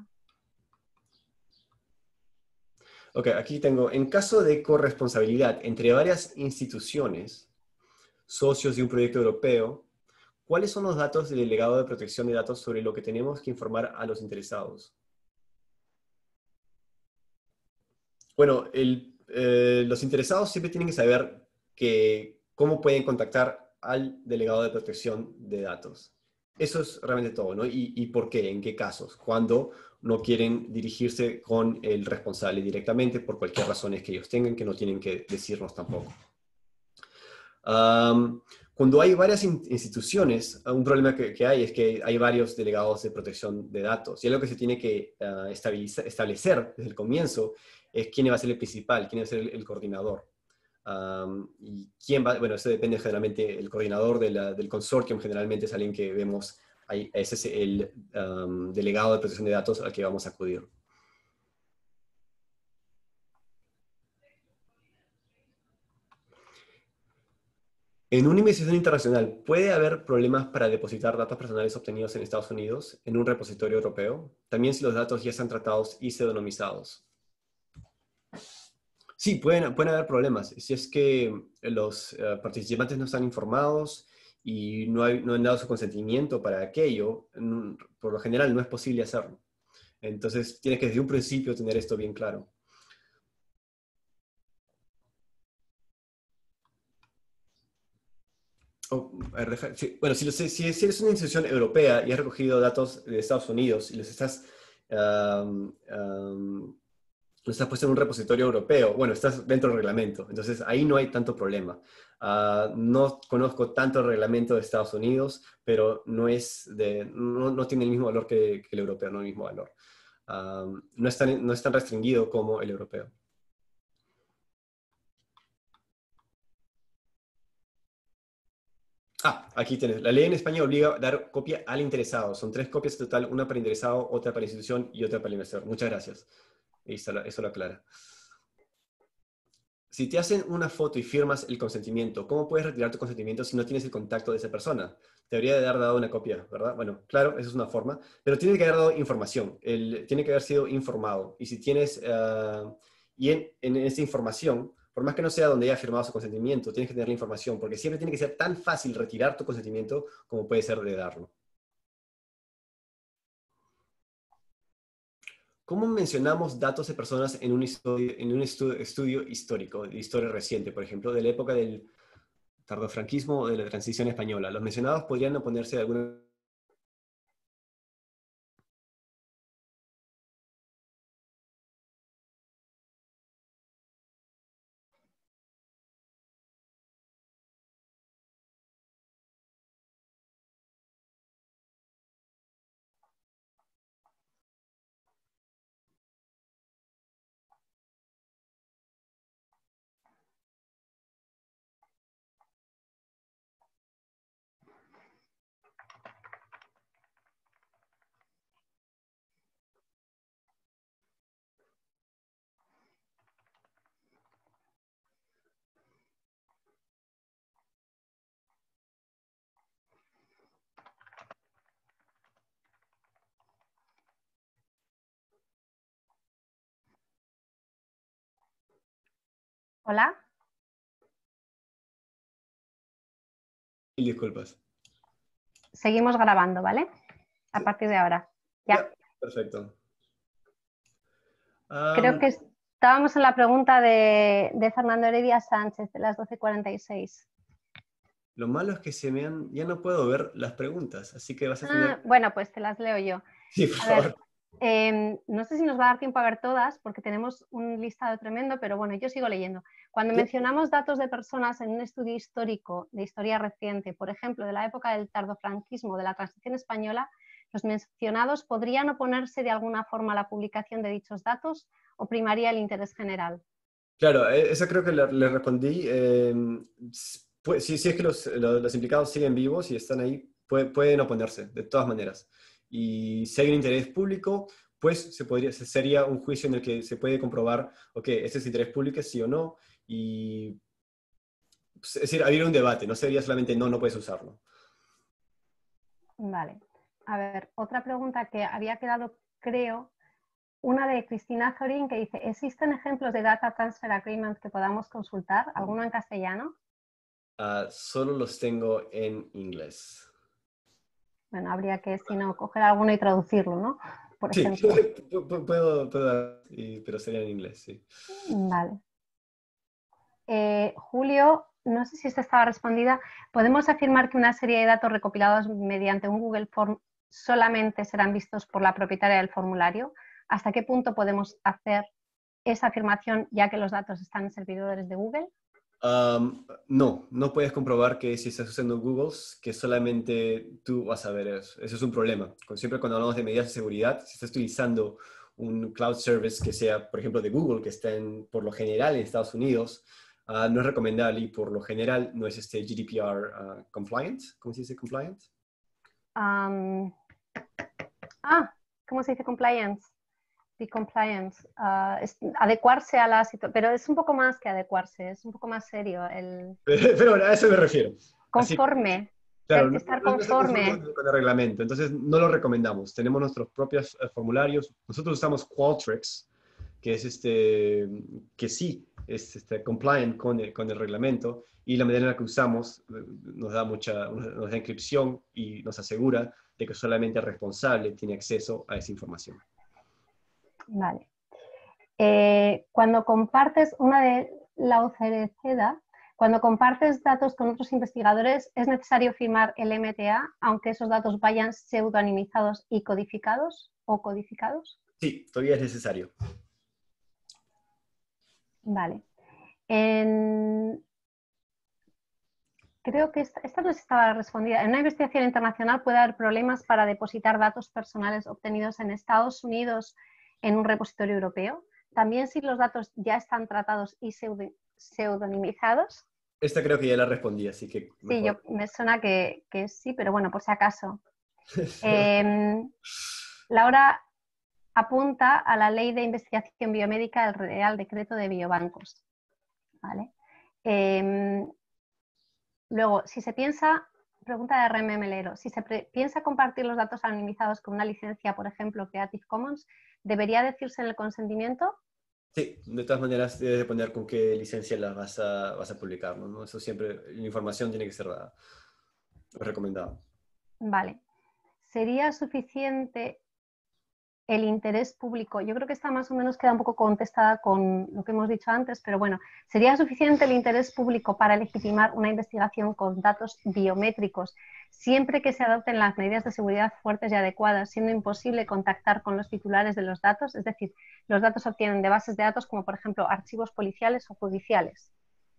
Ok, aquí tengo, en caso de corresponsabilidad entre varias instituciones, socios de un proyecto europeo, ¿cuáles son los datos del delegado de protección de datos sobre lo que tenemos que informar a los interesados? Bueno, el, eh, los interesados siempre tienen que saber que, cómo pueden contactar al delegado de protección de datos. Eso es realmente todo, ¿no? Y, y por qué, en qué casos, cuando no quieren dirigirse con el responsable directamente por cualquier razón que ellos tengan, que no tienen que decirnos tampoco. Um, cuando hay varias in instituciones, un problema que, que, hay es que hay varios delegados de protección de datos. Y algo que se tiene que uh, establecer desde el comienzo es quién va a ser el principal, quién va a ser el, el coordinador. Um, y quién va, bueno, eso depende generalmente, el coordinador de la, del consorcio generalmente es alguien que vemos, ahí, ese es el um, delegado de protección de datos al que vamos a acudir. En una investigación internacional, ¿puede haber problemas para depositar datos personales obtenidos en Estados Unidos en un repositorio europeo? También si los datos ya están tratados y pseudonimizados. Sí, pueden, pueden haber problemas. Si es que los uh, participantes no están informados y no, hay, no han dado su consentimiento para aquello, por lo general no es posible hacerlo. Entonces, tienes que desde un principio tener esto bien claro. Oh, sí, bueno, si, si, si, eres una institución europea y has recogido datos de Estados Unidos y los estás, um, um, los estás puesto en un repositorio europeo, bueno, estás dentro del reglamento, entonces ahí no hay tanto problema. Uh, no conozco tanto el reglamento de Estados Unidos, pero no, es de, no, no tiene el mismo valor que, que el europeo, no el mismo valor. Um, no, es tan, no es tan restringido como el europeo. Ah, aquí tienes. La ley en España obliga a dar copia al interesado. Son tres copias en total, una para interesado, otra para la institución y otra para el inversor. Muchas gracias. Eso lo, eso lo aclara. Si te hacen una foto y firmas el consentimiento, ¿cómo puedes retirar tu consentimiento si no tienes el contacto de esa persona? Te debería de haber dado una copia, ¿verdad? Bueno, claro, esa es una forma, pero tiene que haber dado información. El, tiene que haber sido informado. Y si tienes, uh, y en, en esa información, por más que no sea donde haya firmado su consentimiento, tienes que tener la información, porque siempre tiene que ser tan fácil retirar tu consentimiento como puede ser de darlo. ¿Cómo mencionamos datos de personas en un, estudio, en un estudio, estudio histórico, de historia reciente, por ejemplo, de la época del tardofranquismo o de la transición española? Los mencionados podrían oponerse de alguna Hola. Mil disculpas. Seguimos grabando, ¿vale? A partir de ahora. Ya. Ya, perfecto. Creo Am, que estábamos en la pregunta de, de Fernando Heredia Sánchez, de las doce cuarenta y seis. lo malo es que se me han, ya no puedo ver las preguntas, así que vas a Ah, tener... bueno, pues te las leo yo. Sí, por A ver, favor. eh, no sé si nos va a dar tiempo a ver todas, porque tenemos un listado tremendo, pero bueno, yo sigo leyendo. Cuando Ya. mencionamos datos de personas en un estudio histórico de historia reciente, por ejemplo, de la época del tardofranquismo, de la Transición española, los mencionados podrían oponerse de alguna forma a la publicación de dichos datos o primaría el interés general. Claro, eh, esa creo que le, le respondí. eh, s- pu- si, si es que los, los- los implicados siguen vivos y están ahí, pue- pueden oponerse, de todas maneras. Y si hay un interés público, pues se podría, se- sería un juicio en el que se puede comprobar, ok, ese es interés público, sí o no, y pues, es decir, habría un debate, no sería solamente no, no puedes usarlo. Vale. A ver, otra pregunta que había quedado, creo, una de Cristina Zorín que dice, ¿existen ejemplos de Data Transfer Agreement que podamos consultar? ¿Alguno en castellano? Ah, solo los tengo en inglés. Bueno, habría que, si no, coger alguno y traducirlo, ¿no? Por Sí, ejemplo. pu- puedo, puedo, y- pero sería en inglés, sí. Vale. Eh, Julio, no sé si esta estaba respondida. ¿Podemos afirmar que una serie de datos recopilados mediante un Google Form solamente serán vistos por la propietaria del formulario? ¿Hasta qué punto podemos hacer esa afirmación ya que los datos están en servidores de Google? Um, no, no puedes comprobar que si estás usando Google, que solamente tú vas a ver eso. Eso es un problema. Con- Siempre cuando hablamos de medidas de seguridad, si estás utilizando un cloud service que sea, por ejemplo, de Google, que está en, por lo general en Estados Unidos, ah, no es recomendable y por lo general no es este G D P R ah, compliant. ¿Cómo se dice compliant? Um, ah, ¿cómo se dice compliance? The compliance. Uh, es adecuarse a la situación, pero es un poco más que adecuarse, es un poco más serio. El Pero bueno, a eso me refiero. Así, conforme, claro, ser, no, estar no está conforme conforme. con, con el reglamento, entonces no lo recomendamos. Tenemos nuestros propios eh, formularios. Nosotros usamos Qualtrics, que es este, que sí es este, compliant con el, con el reglamento, y la manera en la que usamos eh, nos da mucha, nos da inscripción y nos asegura de que solamente el responsable tiene acceso a esa información. Vale. Eh, cuando compartes una de la O C D C E D A, cuando compartes datos con otros investigadores, ¿es necesario firmar el M T A, aunque esos datos vayan pseudonimizados y codificados o codificados? Sí, todavía es necesario. Vale. En... Creo que esta, esta no estaba respondida. En una investigación internacional puede haber problemas para depositar datos personales obtenidos en Estados Unidos en un repositorio europeo. También si los datos ya están tratados y pseudonimizados. Esta creo que ya la respondí, así que Sí, yo, mejor. me suena que, que sí, pero bueno, por si acaso. Eh, Laura apunta a la Ley de Investigación Biomédica del Real Decreto de Biobancos. ¿Vale? Eh, luego, si se piensa, pregunta de R M Melero, si se piensa compartir los datos anonimizados con una licencia, por ejemplo, Creative Commons, ¿debería decirse en el consentimiento? Sí, de todas maneras debes de poner con qué licencia las vas a, vas a publicar, ¿no? Eso siempre, la información tiene que ser dada. Es recomendado. Vale. ¿Sería suficiente el interés público? Yo creo que esta más o menos queda un poco contestada con lo que hemos dicho antes, pero bueno, ¿sería suficiente el interés público para legitimar una investigación con datos biométricos siempre que se adopten las medidas de seguridad fuertes y adecuadas, siendo imposible contactar con los titulares de los datos? Es decir, los datos se obtienen de bases de datos como, por ejemplo, archivos policiales o judiciales.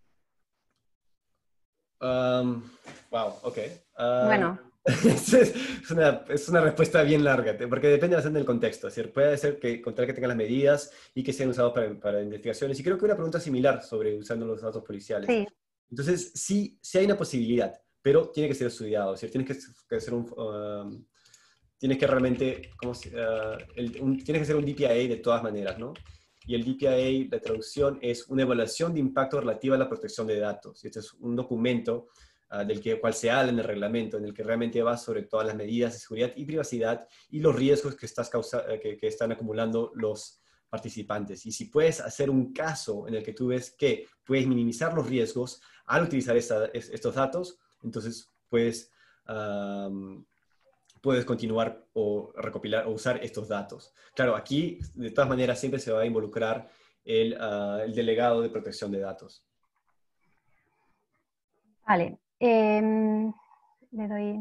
Um, wow, ok. Um, Bueno, es, es una, es una respuesta bien larga, te- porque depende bastante del contexto. Es decir, puede ser que, con tal que tengan las medidas y que sean usados para, para investigaciones. Y creo que una pregunta similar sobre usando los datos policiales. sí, Entonces, sí, sí hay una posibilidad, pero tiene que ser estudiado. Es decir, tienes que, que hacer un... um, tienes que realmente... ¿cómo se- uh, el- un- tienes que hacer un D P I A de todas maneras, ¿no? Y el D P I A, la traducción, es una evaluación de impacto relativa a la protección de datos. Y este es un documento uh, del que, cual se habla en el reglamento, en el que realmente va sobre todas las medidas de seguridad y privacidad y los riesgos que, estás causa, que, que están acumulando los, participantes. Y si puedes hacer un caso en el que tú ves que puedes minimizar los riesgos al utilizar esta, es, estos datos, entonces puedes, um, puedes continuar o recopilar o usar estos datos. Claro, aquí de todas maneras siempre se va a involucrar el, uh, el delegado de protección de datos. Vale. Eh, le doy...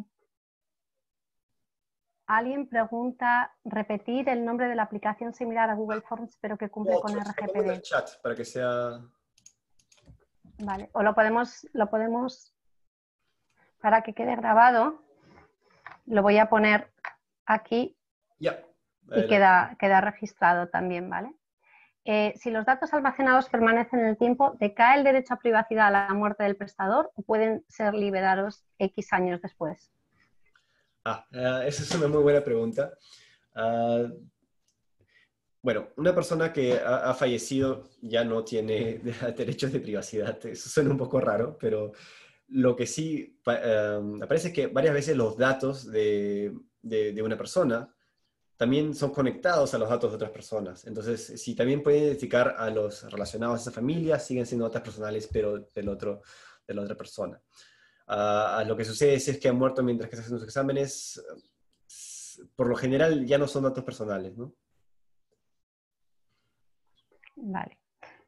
Alguien pregunta, repetir el nombre de la aplicación similar a Google Forms, pero que cumple No, con te lo pongo en R G P D. el chat para que sea... Vale, o lo podemos, lo podemos, para que quede grabado, lo voy a poner aquí Ya, y adelante. queda, queda registrado también, ¿vale? Eh, si los datos almacenados permanecen en el tiempo, ¿decae el derecho a privacidad a la muerte del prestador o pueden ser liberados X años después? Ah, ah, esa es una muy buena pregunta. Ah, bueno, una persona que ha, ha fallecido ya no tiene derechos de privacidad. Eso suena un poco raro, pero lo que sí pa- eh, aparece es que varias veces los datos de, de- de una persona también son conectados a los datos de otras personas. Entonces, si también pueden identificar a los relacionados a esa familia, siguen siendo datos personales, pero del otro, de la otra persona. Ah, lo que sucede es, es que han muerto mientras que se hacen sus exámenes, s- por lo general ya no son datos personales, ¿no? Vale.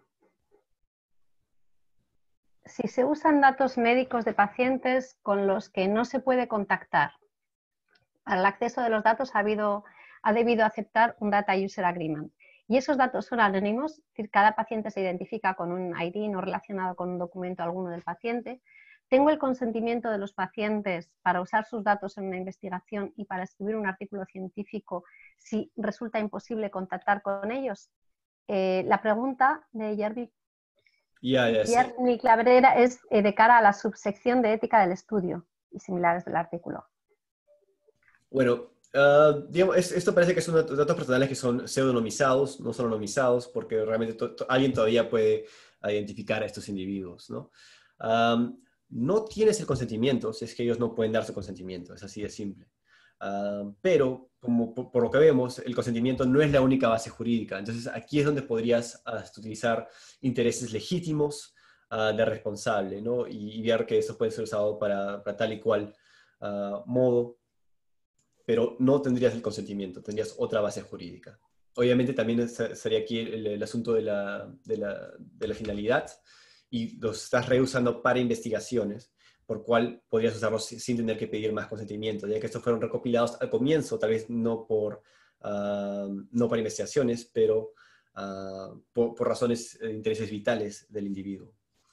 Si se usan datos médicos de pacientes con los que no se puede contactar, para el acceso de los datos ha, habido, ha debido aceptar un Data User Agreement. Y esos datos son anónimos, es decir, cada paciente se identifica con un I D no relacionado con un documento alguno del paciente. Tengo el consentimiento de los pacientes para usar sus datos en una investigación y para escribir un artículo científico si resulta imposible contactar con ellos. Eh, la pregunta de Jeremy Ya, ya sé. Jeremy Clabrera es eh, de cara a la subsección de ética del estudio y similares del artículo. Bueno, ah, digamos, es- esto parece que son dat- datos personales que son pseudonimizados, no son anonimizados, porque realmente to- to- alguien todavía puede identificar a estos individuos, ¿no? Am, no tienes el consentimiento si es que ellos no pueden dar su consentimiento, es así de simple. Am, pero, como por, por lo que vemos, el consentimiento no es la única base jurídica. Entonces, aquí es donde podrías ah, utilizar intereses legítimos ah, de responsable, ¿no? Y, y ver que eso puede ser usado para, para tal y cual ah, modo, pero no tendrías el consentimiento, tendrías otra base jurídica. Obviamente también sería aquí el, el asunto de la, de, la, de la finalidad, y los estás reusando para investigaciones, por cual podrías usarlos sin, sin tener que pedir más consentimiento, ya que estos fueron recopilados al comienzo, tal vez no, por, uh, no para investigaciones, pero uh, por, por razones de intereses vitales del individuo.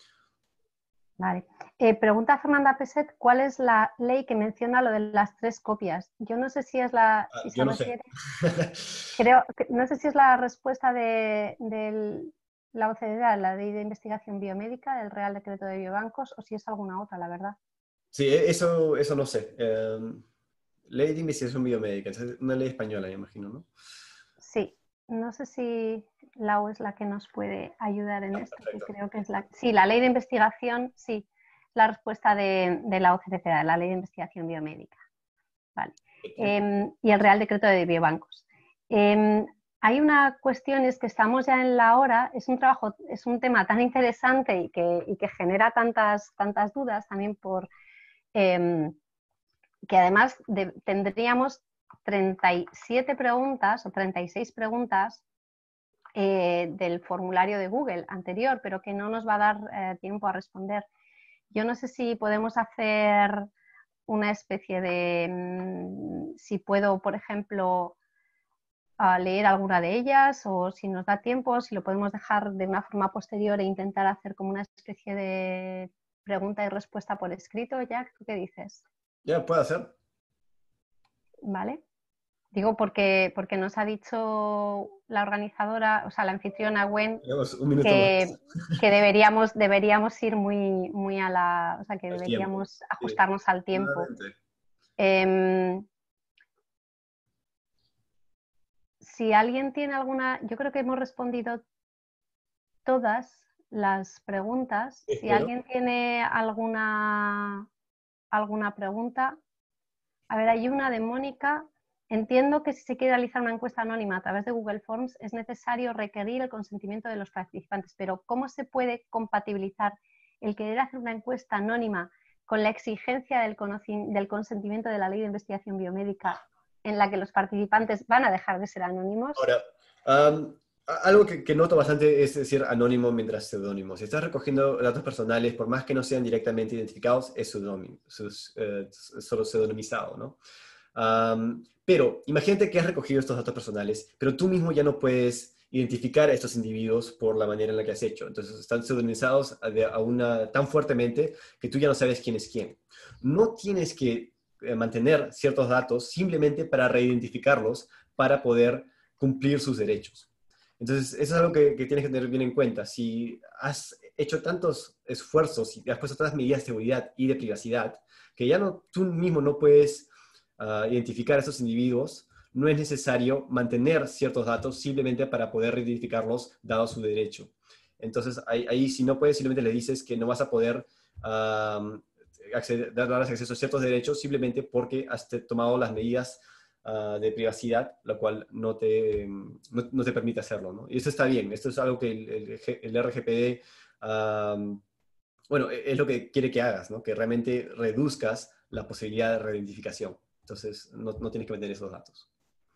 Vale. Eh, pregunta Fernanda Peset, ¿cuál es la ley que menciona lo de las tres copias? Yo no sé si es la, Ah, si se yo no sé. refiere, creo, que- no sé si es la respuesta de, de la O C D E, la Ley de Investigación Biomédica, del Real Decreto de Biobancos, o si es alguna otra, la verdad. Sí, eso, eso no sé. Um, Ley de investigación biomédica, es una ley española, me imagino, ¿no? Sí, no sé si Lau es la que nos puede ayudar en Ah, esto, que perfecto. creo que es la... Sí, la Ley de Investigación, sí, la respuesta de, de la O C D E, la Ley de Investigación Biomédica. Vale. Eh, y el Real Decreto de Biobancos. Eh, hay una cuestión, es que estamos ya en la hora, es un trabajo, es un tema tan interesante y que, y que genera tantas, tantas dudas también por eh, que además de, tendríamos treinta y siete preguntas o treinta y seis preguntas eh, del formulario de Google anterior, pero que no nos va a dar eh, tiempo a responder. Yo no sé si podemos hacer una especie de, mmm, si puedo, por ejemplo, a leer alguna de ellas o si nos da tiempo, si lo podemos dejar de una forma posterior e intentar hacer como una especie de pregunta y respuesta por escrito. Jack, ¿tú qué dices? Ya, puede hacer. ¿Vale? Digo porque, porque nos ha dicho la organizadora, o sea, la anfitriona Gwen, Tenemos un minuto más que, que deberíamos, deberíamos ir muy, muy a la, o sea, que al tiempo. deberíamos Sí, ajustarnos al tiempo. nuevamente. Eh, si alguien tiene alguna, yo creo que hemos respondido todas las preguntas. Si Espero. alguien tiene alguna, alguna pregunta, a ver, hay una de Mónica. entiendo que si se quiere realizar una encuesta anónima a través de Google Forms es necesario requerir el consentimiento de los participantes, pero ¿cómo se puede compatibilizar el querer hacer una encuesta anónima con la exigencia del, del consentimiento de la Ley de Investigación Biomédica en la que los participantes van a dejar de ser anónimos? Ahora, um, algo que, que noto bastante es decir anónimo mientras seudónimo. Si estás recogiendo datos personales, por más que no sean directamente identificados, es seudónimo, es eh, solo pseudonimizado, ¿no? Um, pero imagínate que has recogido estos datos personales, pero tú mismo ya no puedes identificar a estos individuos por la manera en la que has hecho. Entonces están pseudonimizados a, de, a una, tan fuertemente que tú ya no sabes quién es quién. No tienes que eh, mantener ciertos datos simplemente para reidentificarlos para poder cumplir sus derechos. Entonces, eso es algo que, que tienes que tener bien en cuenta. Si has hecho tantos esfuerzos y has puesto tantas medidas de seguridad y de privacidad, que ya no, tú mismo no puedes uh, identificar a esos individuos, no es necesario mantener ciertos datos simplemente para poder identificarlos dado su derecho. Entonces, ahí, ahí si no puedes, simplemente le dices que no vas a poder um, acceder, darles acceso a ciertos derechos simplemente porque has tomado las medidas Uh, de privacidad, lo cual no te, no, no te permite hacerlo, ¿no? Y eso está bien, esto es algo que el, el, el R G P D, um, bueno, es lo que quiere que hagas, ¿no? Que realmente reduzcas la posibilidad de reidentificación. Entonces, no, no tienes que meter esos datos.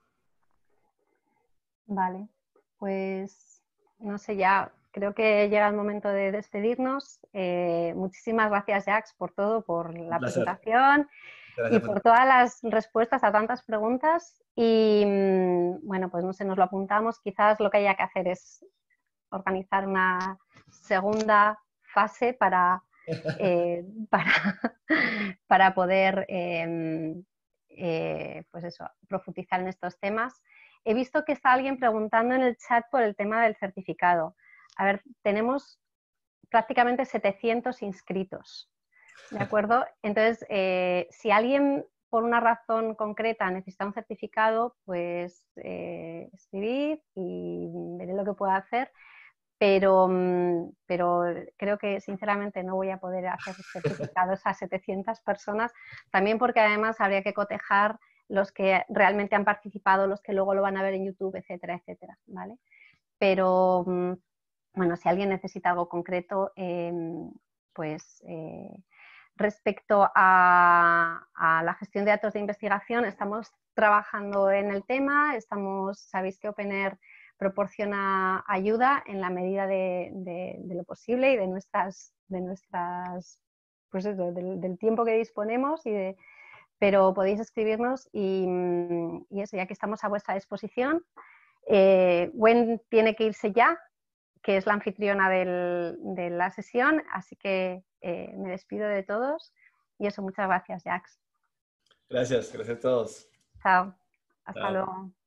Vale, pues no sé, ya creo que llega el momento de despedirnos. Eh, muchísimas gracias, Jax, por todo, por la presentación. Y por todas las respuestas a tantas preguntas. Y bueno, pues no sé, nos lo apuntamos. Quizás lo que haya que hacer es organizar una segunda fase para, eh, para, para poder eh, eh, pues eso, profundizar en estos temas. He visto que está alguien preguntando en el chat por el tema del certificado. A ver, tenemos prácticamente setecientos inscritos. ¿De acuerdo? Entonces, eh, si alguien por una razón concreta necesita un certificado, pues eh, escribid y veré lo que pueda hacer, pero, pero creo que sinceramente no voy a poder hacer certificados a setecientas personas, también porque además habría que cotejar los que realmente han participado, los que luego lo van a ver en YouTube, etcétera, etcétera, ¿vale? Pero, bueno, si alguien necesita algo concreto, eh, pues... Eh, Respecto a, a la gestión de datos de investigación, estamos trabajando en el tema, estamos, sabéis que OpenAIRE proporciona ayuda en la medida de, de, de lo posible y de nuestras, de nuestras pues eso, del, del tiempo que disponemos, y de, pero podéis escribirnos y, y eso, ya que estamos a vuestra disposición. Eh, Gwen tiene que irse ya, que es la anfitriona del, de la sesión, así que eh, me despido de todos y eso, muchas gracias, Jax. Gracias, gracias a todos. Chao, hasta Chao. luego.